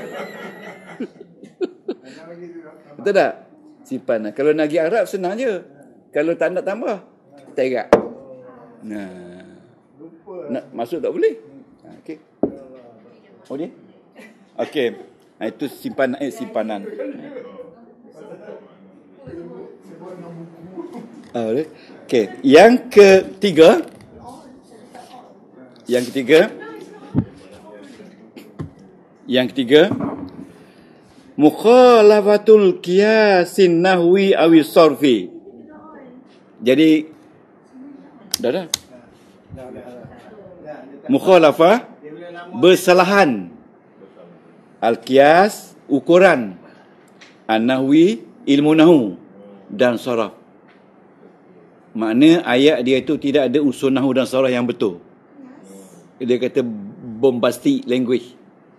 Betul tak? Simpan. Kalau nak pergi Arab, senang je. Kalau tak nak tambah, terak. Nah. Nak masuk tak boleh. Okey. Oh dia? Okey. Nah, itu simpanan eh simpanan. Oh, okey. Yang ketiga. Yang ketiga. Yang ketiga. Mukhalafatul qiyasin nahwi awi sarfi. Jadi dah dah. Mukhalafah bersalahan. Al-qiyas ukuran. An-nahwi ilmu nahu dan saraf. Makna ayat dia itu tidak ada unsur nahu dan saraf yang betul. Dia kata bombastic language.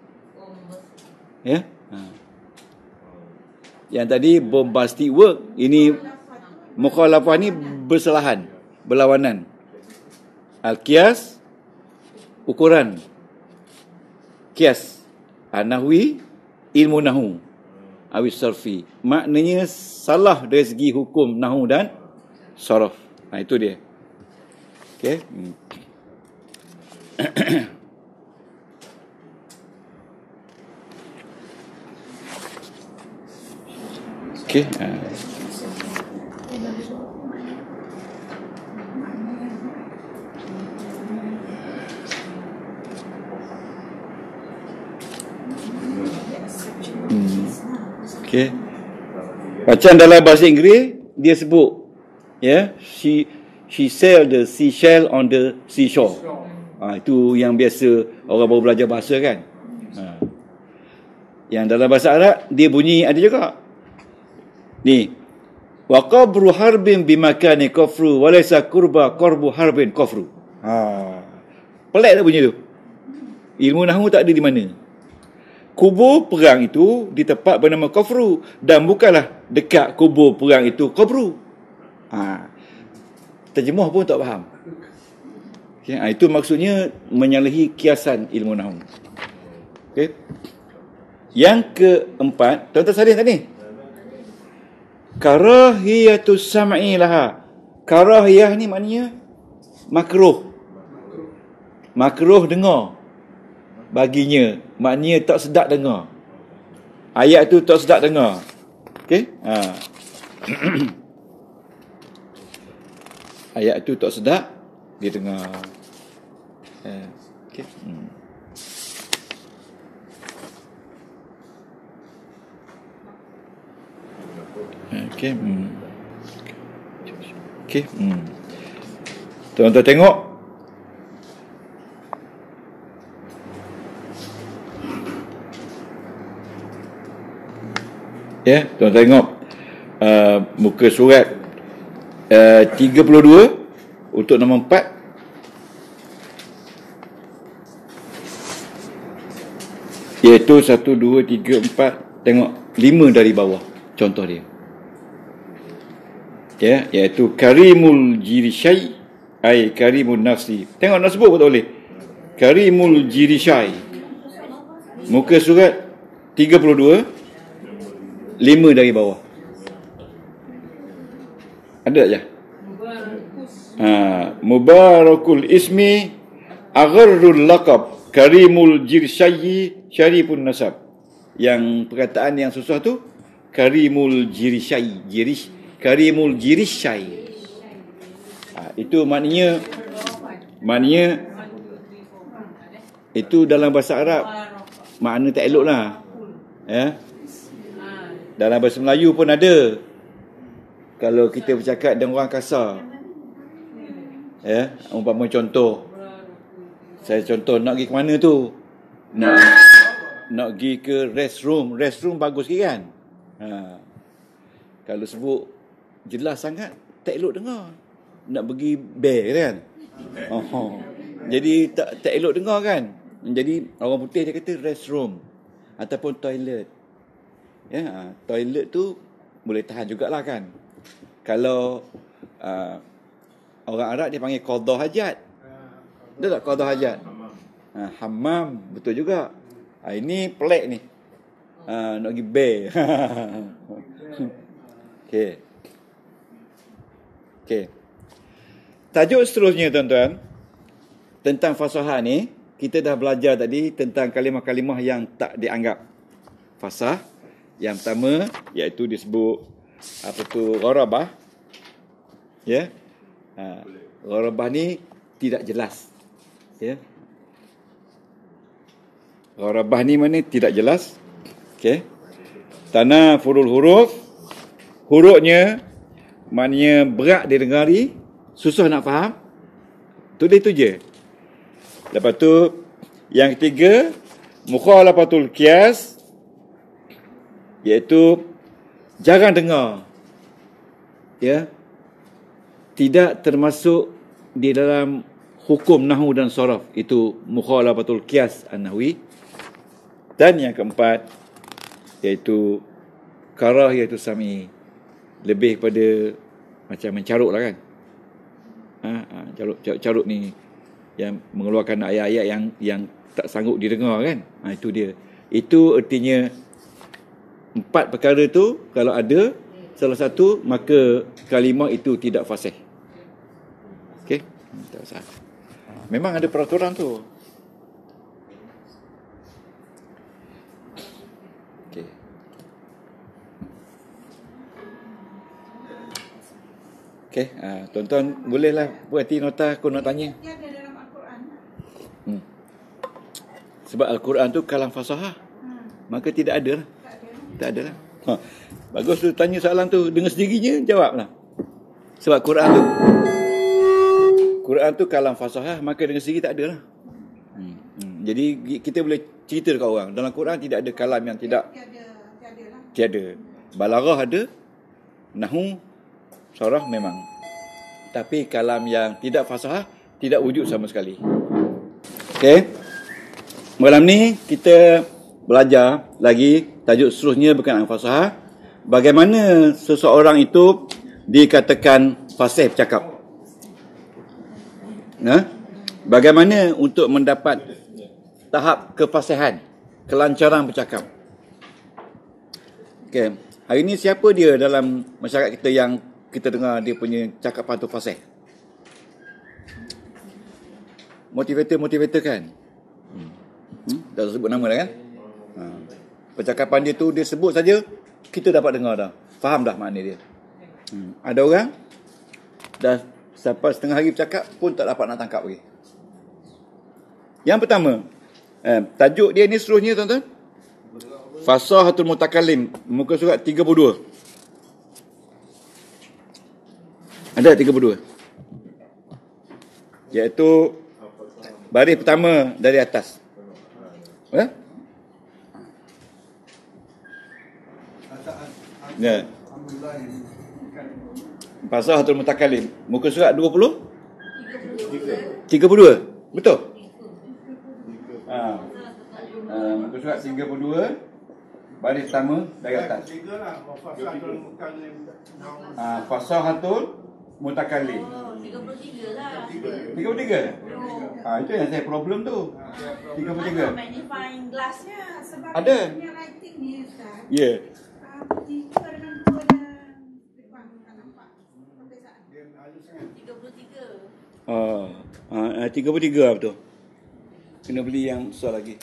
Ya? Ha. Yang tadi bombastic word, ini mukhalafah ni bersalahan, berlawanan. Al-qiyas ukuran. Qiyas an-nahwi ilmu nahu awis sarfi. Maknanya salah dari segi hukum nahu dan saraf. Nah, itu dia. Okey. Hmm. Okey. Uh. Hmm. Okey. Macam dalam bahasa Inggeris dia sebut, ya, yeah, she she sailed the seashell on the seashore. Ha, itu yang biasa orang baru belajar bahasa kan. Ha. Yang dalam bahasa Arab dia bunyi ada juga. Ni, wa qabru harbin bimakani kufru wa laysa qurba qarbu harbin kufru. Ha. Pelik tak bunyi tu? Ilmu nahwu tak ada di mana. Kubur perang itu di tempat bernama kufru dan bukanlah dekat kubur perang itu qabru. Ha. Terjemah pun tak faham. Okay. Ha, itu maksudnya menyalahi kiasan ilmu nahwu. Okey. Yang keempat, tuan-tuan salin tak ni? Karahiyatus sam'i laha. Karahiyah ni maknanya makruh. Makruh dengar. Baginya, maknanya tak sedap dengar. Ayat tu tak sedap dengar. Okey? Ha. Ayat tu tak sedap dia dengar. Ha. Okey. Hmm. Okey. Hmm. Okey. Hmm. Tuan-tuan tengok. Ya, tuan-tuan tengok uh, muka surat uh, tiga puluh dua untuk nombor empat. Iaitu satu, dua, tiga, empat. Tengok lima dari bawah. Contoh dia. Ya, iaitu karimul jirishai ai karimul nafsi. Tengok nak sebut pun tak boleh. Karimul jirishai. Muka surat tiga puluh dua, lima dari bawah. Ada tak je? Ha, mubarakul ismi agharrul laqab karimul jirshai syarifun nasab. Yang perkataan yang susah tu karimul jirishai, jirish karimul jirishai. Ha, itu maknanya maknanya itu dalam bahasa Arab makna tak elok lah. Ya. Dalam bahasa Melayu pun ada. Kalau kita bercakap dengan orang kasar. Ya, umpama contoh. Saya contoh nak pergi ke mana tu? Nak nak pergi ke restroom. Restroom bagus ke kan? Ha. Kalau sebut jelas sangat tak elok dengar. Nak pergi bear kan? Oh. Jadi tak tak elok dengar kan? Jadi orang putih dia kata restroom ataupun toilet. Ya, uh, toilet tu boleh tahan jugalah kan. Kalau uh, orang Arab dia panggil qadha hajat. Betul tak qadha hajat? Uh, hammam betul juga. Uh, ini pelik ni. Uh, nak pergi bear. Okey. Okey. Tajuk seterusnya tuan-tuan tentang fasahah ni, kita dah belajar tadi tentang kalimah-kalimah yang tak dianggap fasah. Yang pertama iaitu disebut apa tu gharabah. Ya. Ha, gharabah ni tidak jelas. Ya. Gharabah ni mana tidak jelas. Okey. Tanafurul huruf. Hurufnya maknanya berat didengari, susah nak faham. Tu dia tu je. Lepas tu yang ketiga mukhalafatul qiyas, iaitu jarang dengar. Ya. Tidak termasuk di dalam hukum nahwu dan saraf. Itu mukhalafatul qiyas an-nahwi. Dan yang keempat iaitu karahiyatus sam'i. Lebih pada macam mencarut lah kan. Ha, ha, carut, carut, carut ni yang mengeluarkan ayat-ayat yang yang tak sanggup didengar kan. Ha, itu dia. Itu artinya empat perkara tu kalau ada salah satu, maka kalimah itu tidak fasih. Okey, tak usah. Memang ada peraturan tu. Okey. Okey, ah, tuan-tuan bolehlah buati nota, aku nak tanya. Dia ada dalam Al-Quran. Hmm. Sebab Al-Quran tu kalam fasahah. Hmm. Maka tidak ada lah. Tak ada. Tak ada lah. Ha. Bagus tu tanya soalan tu dengan sendirinya jawablah. Sebab Quran tu Quran tu kalam fasahah, maka dengan sendiri tak ada lah. Hmm. Hmm. Jadi kita boleh cerita dekat orang dalam Quran tidak ada kalam yang tidak Tiada, tiada lah. tiada. Balaghah ada, Nahu sarah memang. Tapi kalam yang tidak fasahah tidak wujud sama sekali. Okey. Malam ni kita belajar lagi tajuk seterusnya berkenaan fasahah. Bagaimana seseorang itu dikatakan fasih bercakap. Nah, bagaimana untuk mendapat tahap kefasihan, kelancaran bercakap. Okey, hari ini siapa dia dalam masyarakat kita yang kita dengar dia punya cakapan tu fasih? Motivator-motivator kan? Hmm. Hmm? Dah sebut nama dah kan? Ha. Percakapan dia tu dia sebut saja kita dapat dengar dah. Faham dah makna dia. Hmm. Ada orang dah sampai setengah hari bercakap pun tak dapat nak tangkap lagi. Yang pertama, eh, tajuk dia ni seterusnya tuan-tuan. Fasahatul mutakallim, muka surat tiga puluh dua. Ada tiga puluh dua. Iaitu baris pertama dari atas. Eh? Ya. Fasahatul mutakallim, muka surat dua puluh? tiga puluh dua. Betul? Ha. Uh, muka surat tiga puluh dua, baris pertama dari atas. Ah, fasahatul mutakallim. tiga puluh tiga lah. tiga puluh tiga? Ah, itu yang saya problem tu. tiga puluh tiga. Ada magnifying glassnya sebab Ada. punya writing ni Ustaz. Ya. Yeah. Uh, tiga dengan dua dan depan tak nampak perbezaan. tiga puluh tiga. Ah, ah, tiga puluh tiga betul. Kena beli yang besar lagi.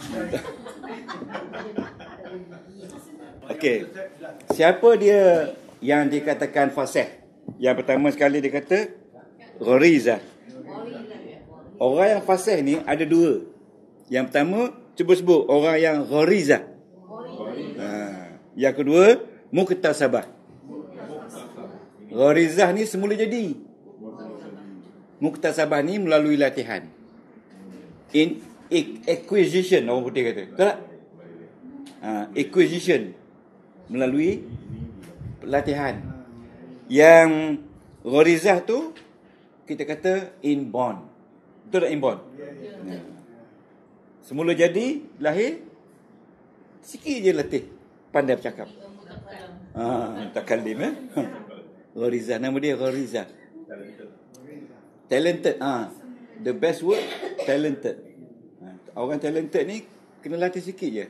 Okey. Siapa dia yang dikatakan fasih? Yang pertama sekali dia kata ghariza. Orang yang fasih ni ada dua. Yang pertama cuba sebut orang yang ghariza. Ha. Yang kedua muktasabah. Gharizah ni semula jadi. Muktasabah ni melalui latihan. In acquisition orang putih kata. Betul tak? Ha, acquisition melalui latihan. Yang gharizah tu kita kata inborn. Betul tak inborn? Ya. Semula jadi, lahir, sikit je latih pandai bercakap. Ah, mutakallim eh. Gharizah, nama dia gharizah. Talented. Ah, the best word talented. Ha, orang talented ni kena latih sikit je.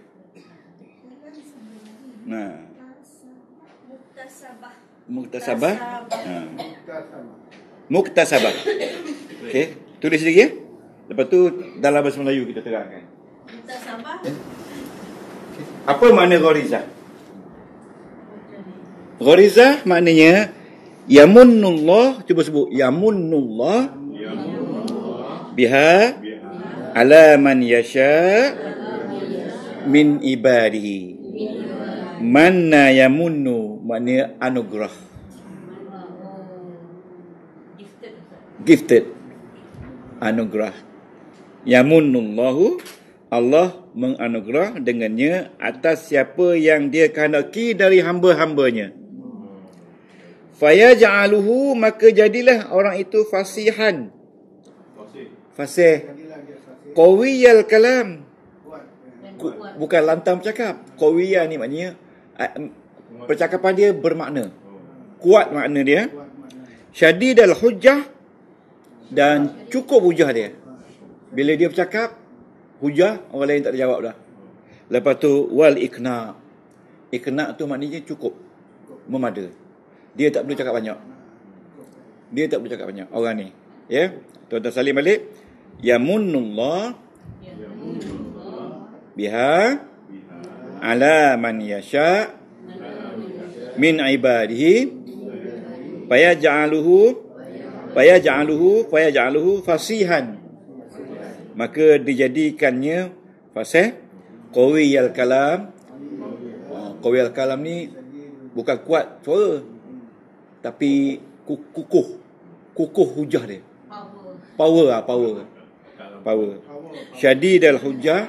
Nah. Muktasabah. Muktasabah. Ha. Muktasabah. Okey, tulis lagi ya. Lepas tu dalam bahasa Melayu kita terangkan. Muktasabah. Apa makna gharizah? Gharizah maknanya yamunnullah, cuba sebut yamunnullah biha ala man yasha min ibadihi. Manna yamunnu maknanya anugerah. Gifted. Anugerah. Yamunnullahu, Allah menganugerah dengannya atas siapa yang dia kehendaki dari hamba-hambanya. Fayaj'aluhu, maka jadilah orang itu fasihan. Fasih. Qawiyal kalam. Bukan lantang bercakap. Qawiyah ni maknanya percakapan dia bermakna. Kuat makna dia. Syadidal hujjah, dan cukup hujah dia. Bila dia bercakap, hujah, orang lain tak ada jawab dah. Lepas tu wal ikna. Ikna tu maknanya cukup, memada. Dia tak perlu cakap banyak. Dia tak perlu cakap banyak orang ni. Ya, tuan-tuan salin balik. Yamunnullah biha ala man yasha min ibadihi fayaj'aluhu fayaj'aluhu fayaj'aluhu fasihan, maka dijadikannya fasih. Qawiyal kalam. Qawiyal kalam ni bukan kuat suara, tapi kukuh. Kukuh hujah dia. Power ah, power. Power. Syadidal hujah.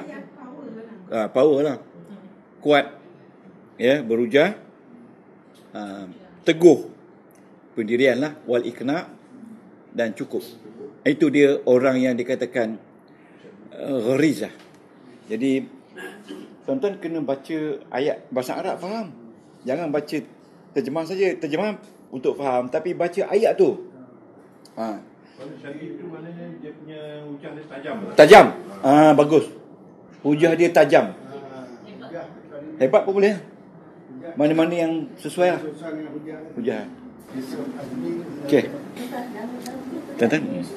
Ah, power lah. Kuat. Ya, berhujah. Ah, teguh pendirian lah, wal ikna, dan cukup. Itu dia orang yang dikatakan uh, gharizah. Jadi tuan-tuan kena baca ayat bahasa Arab faham. Jangan baca terjemah saja, terjemah untuk faham, tapi baca ayat tu. Ha. Kalau syadid itu maknanya dia punya hujah dia tajam. Tajam. Ah, bagus. Hujah dia tajam. Hebat pun boleh. Mana-mana yang sesuai lah. Hujah. Okey. Tuan-tuan.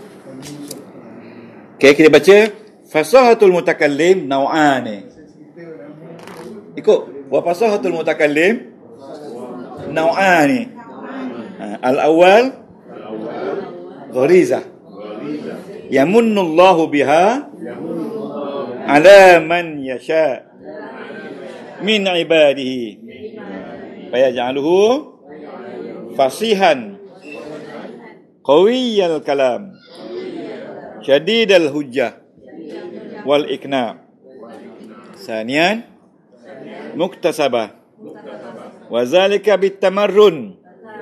Okey, kita baca fasahatul mutakallim naw'ani. Ikut. Wa fasahatul mutakallim naw'ani. Al-awwal gharizah. Yamunnullahu biha ala man yasha min ibadihi fayaj'aluhu fasihan qawiyal kalam syadidal hujjah wal ikna. Sanian muktasabah wa zalika bitamarrun.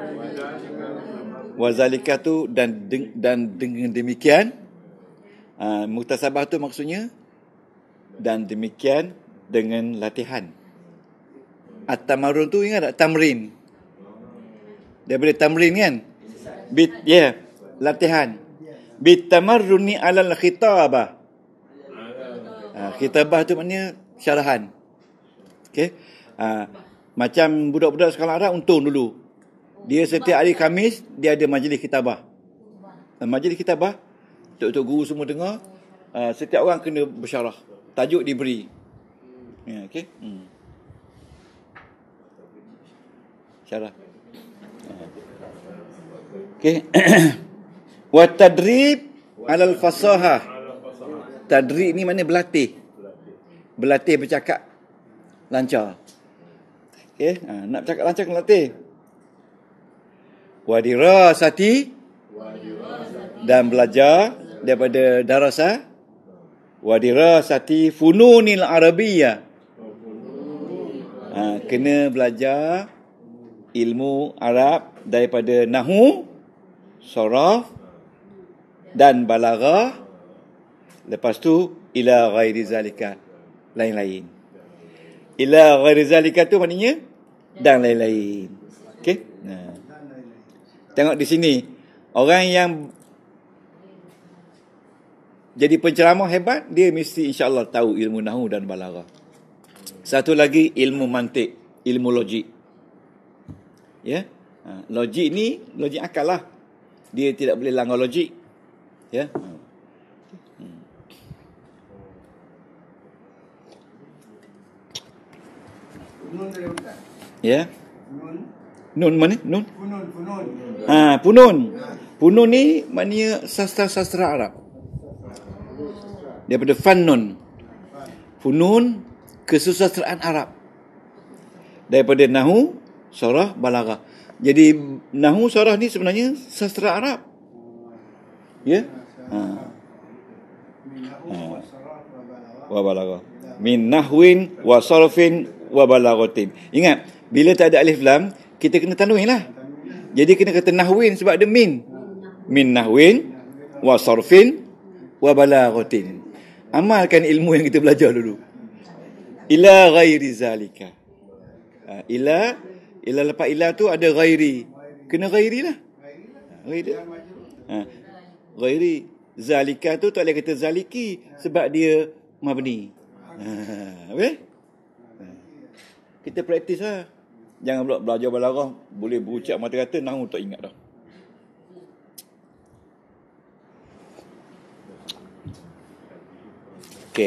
Wa zalika tu dan dan dengan demikian, uh, muktasabah tu maksudnya dan demikian dengan latihan. At-tamarrun tu ingat tak? Tamrin. Daripada tamrin kan? Bit, ya, yeah, latihan. Bitamarruni alal khitabah. Uh, khitabah tu maknanya syarahan. Okey. Uh, macam budak-budak sekolah Arab untung dulu. Dia setiap hari Khamis dia ada majlis kitabah. Uh, majlis kitabah tok-tok guru semua dengar. Uh, setiap orang kena bersyarah. Tajuk diberi. Ya, okey. Hmm. Syarah. Okey. Wa tadrib alal fasahah. Tadrib ni maknanya berlatih. Berlatih bercakap lancar. Okey, ha, nak bercakap lancar kena latih. Wa dirasati, dan belajar daripada darasah. Wa dirasati fununil arabiyyah. Ha, kena belajar ilmu Arab daripada nahwu, saraf dan balaghah. Lepas tu ila ghairi zalika, lain-lain. Ila ghairi zalika tu maknanya dan lain-lain. Okey. Nah. Tengok di sini, orang yang jadi penceramah hebat, dia mesti insya-Allah tahu ilmu nahwu dan balaghah. Satu lagi ilmu mantik, ilmu logik. Ya. Ha, logik ni logik akal lah. Dia tidak boleh langgar logik. Ya. Hmm. Ya. Nun mana? Nun? Funun, funun. Ha, punun. Punun ni maknanya sastra-sastra Arab. Daripada fannun. Funun, kesusastraan Arab. Daripada nahwu, sarah, balaghah. Jadi nahwu, sarah ni sebenarnya sastra Arab. Ya? Ha. Ha. Wa balaghah. Min nahwin wa sarfin wa balaghatin. Ingat, bila tak ada alif lam, kita kena tanwin lah. Jadi kena kata nahwin sebab ada min. Min nahwin wa sarfin wa balaghatin. Amalkan ilmu yang kita belajar dulu. Ila ghairi zalika. Ha, ila, ila lepas ila tu ada ghairi. Kena ghairi lah. Ghairi. Ha, ghairi. Zalika tu tak boleh kata zaliki sebab dia mabni. Ha, okay? Ha. Kita praktis lah. Jangan pula belajar balaghah boleh berucap mata kata, nahwu tak ingat dah. Okey.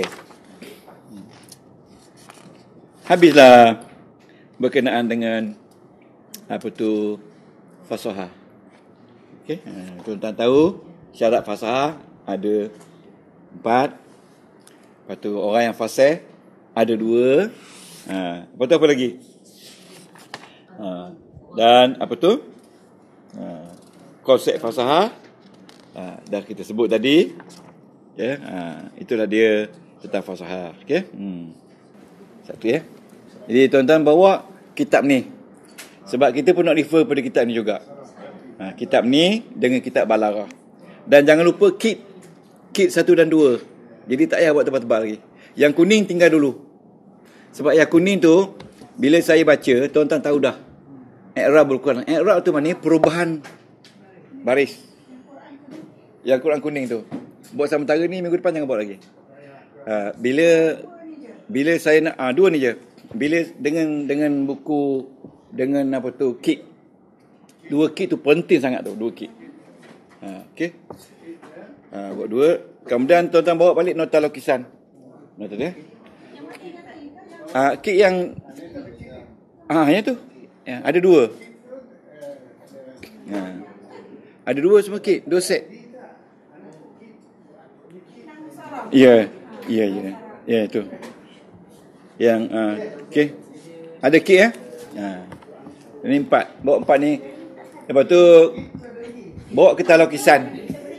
Habislah berkenaan dengan apa tu fasahah. Okey, ha, tuan-tuan tahu syarat fasahah ada empat. Lepas tu orang yang fasih ada dua. Ha, lepas tu apa lagi? Ha, dan apa tu? Ha, konsep fasahah ha, dah kita sebut tadi. Ya, ha, itulah dia tentang fasahah. Okey. Hmm. Satu ya. Jadi tuan-tuan bawa kitab ni. Sebab kita pun nak refer pada kitab ni juga. Ha, kitab ni dengan kitab Balaghah. Dan jangan lupa kit. Kit satu dan dua. Jadi tak payah buat tebal-tebal lagi. Yang kuning tinggal dulu. Sebab yang kuning tu, bila saya baca, tuan-tuan tahu dah. I'rabul Quran. I'rab tu mana? Perubahan baris. Yang Quran kuning tu. Buat sementara ni, minggu depan jangan buat lagi. Ha, bila bila saya nak, ah ha, dua ni je. Bila dengan dengan buku, dengan apa tu, kit. Dua kit tu penting sangat tu, dua kit. Ha, okey. Ha, buat dua. Kemudian tuan-tuan bawa balik nota lukisan. Nota dia. Ah, ha, kit yang ah ha, yang tu. Ya, ada dua. Ha. Ada dua semua kit, dua set. Ya, ya, ya. Ya itu. Yang uh, okey. Ada kit eh? Ha. Ini empat. Bawa empat ni. Lepas tu bawa ke talau lukisan.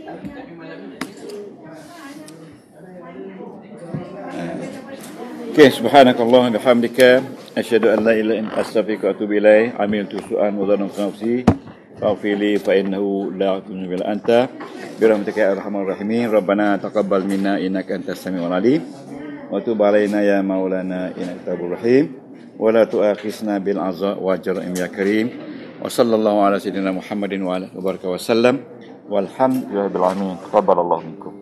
Okay, subhanakallah wa bihamdika asyhadu an la ilaha illa anta astaghfiruka wa atubu ilaik. Amiltu su'an wa dhanna nafsi faghfirli fa innahu la yughfiru illa anta birahmatika ya arhamar rahimin. Rabbana taqabbal minna innaka antas samiul alim wa tub alaina ya maulana innaka tawwabur rahim wa la tu'akhizna bil azab wa jar'im ya karim. Wa sallallahu ala sayyidina Muhammadin wa ala alihi wa sallam walhamdulillahi rabbil alamin. Taqabbalallahu minkum.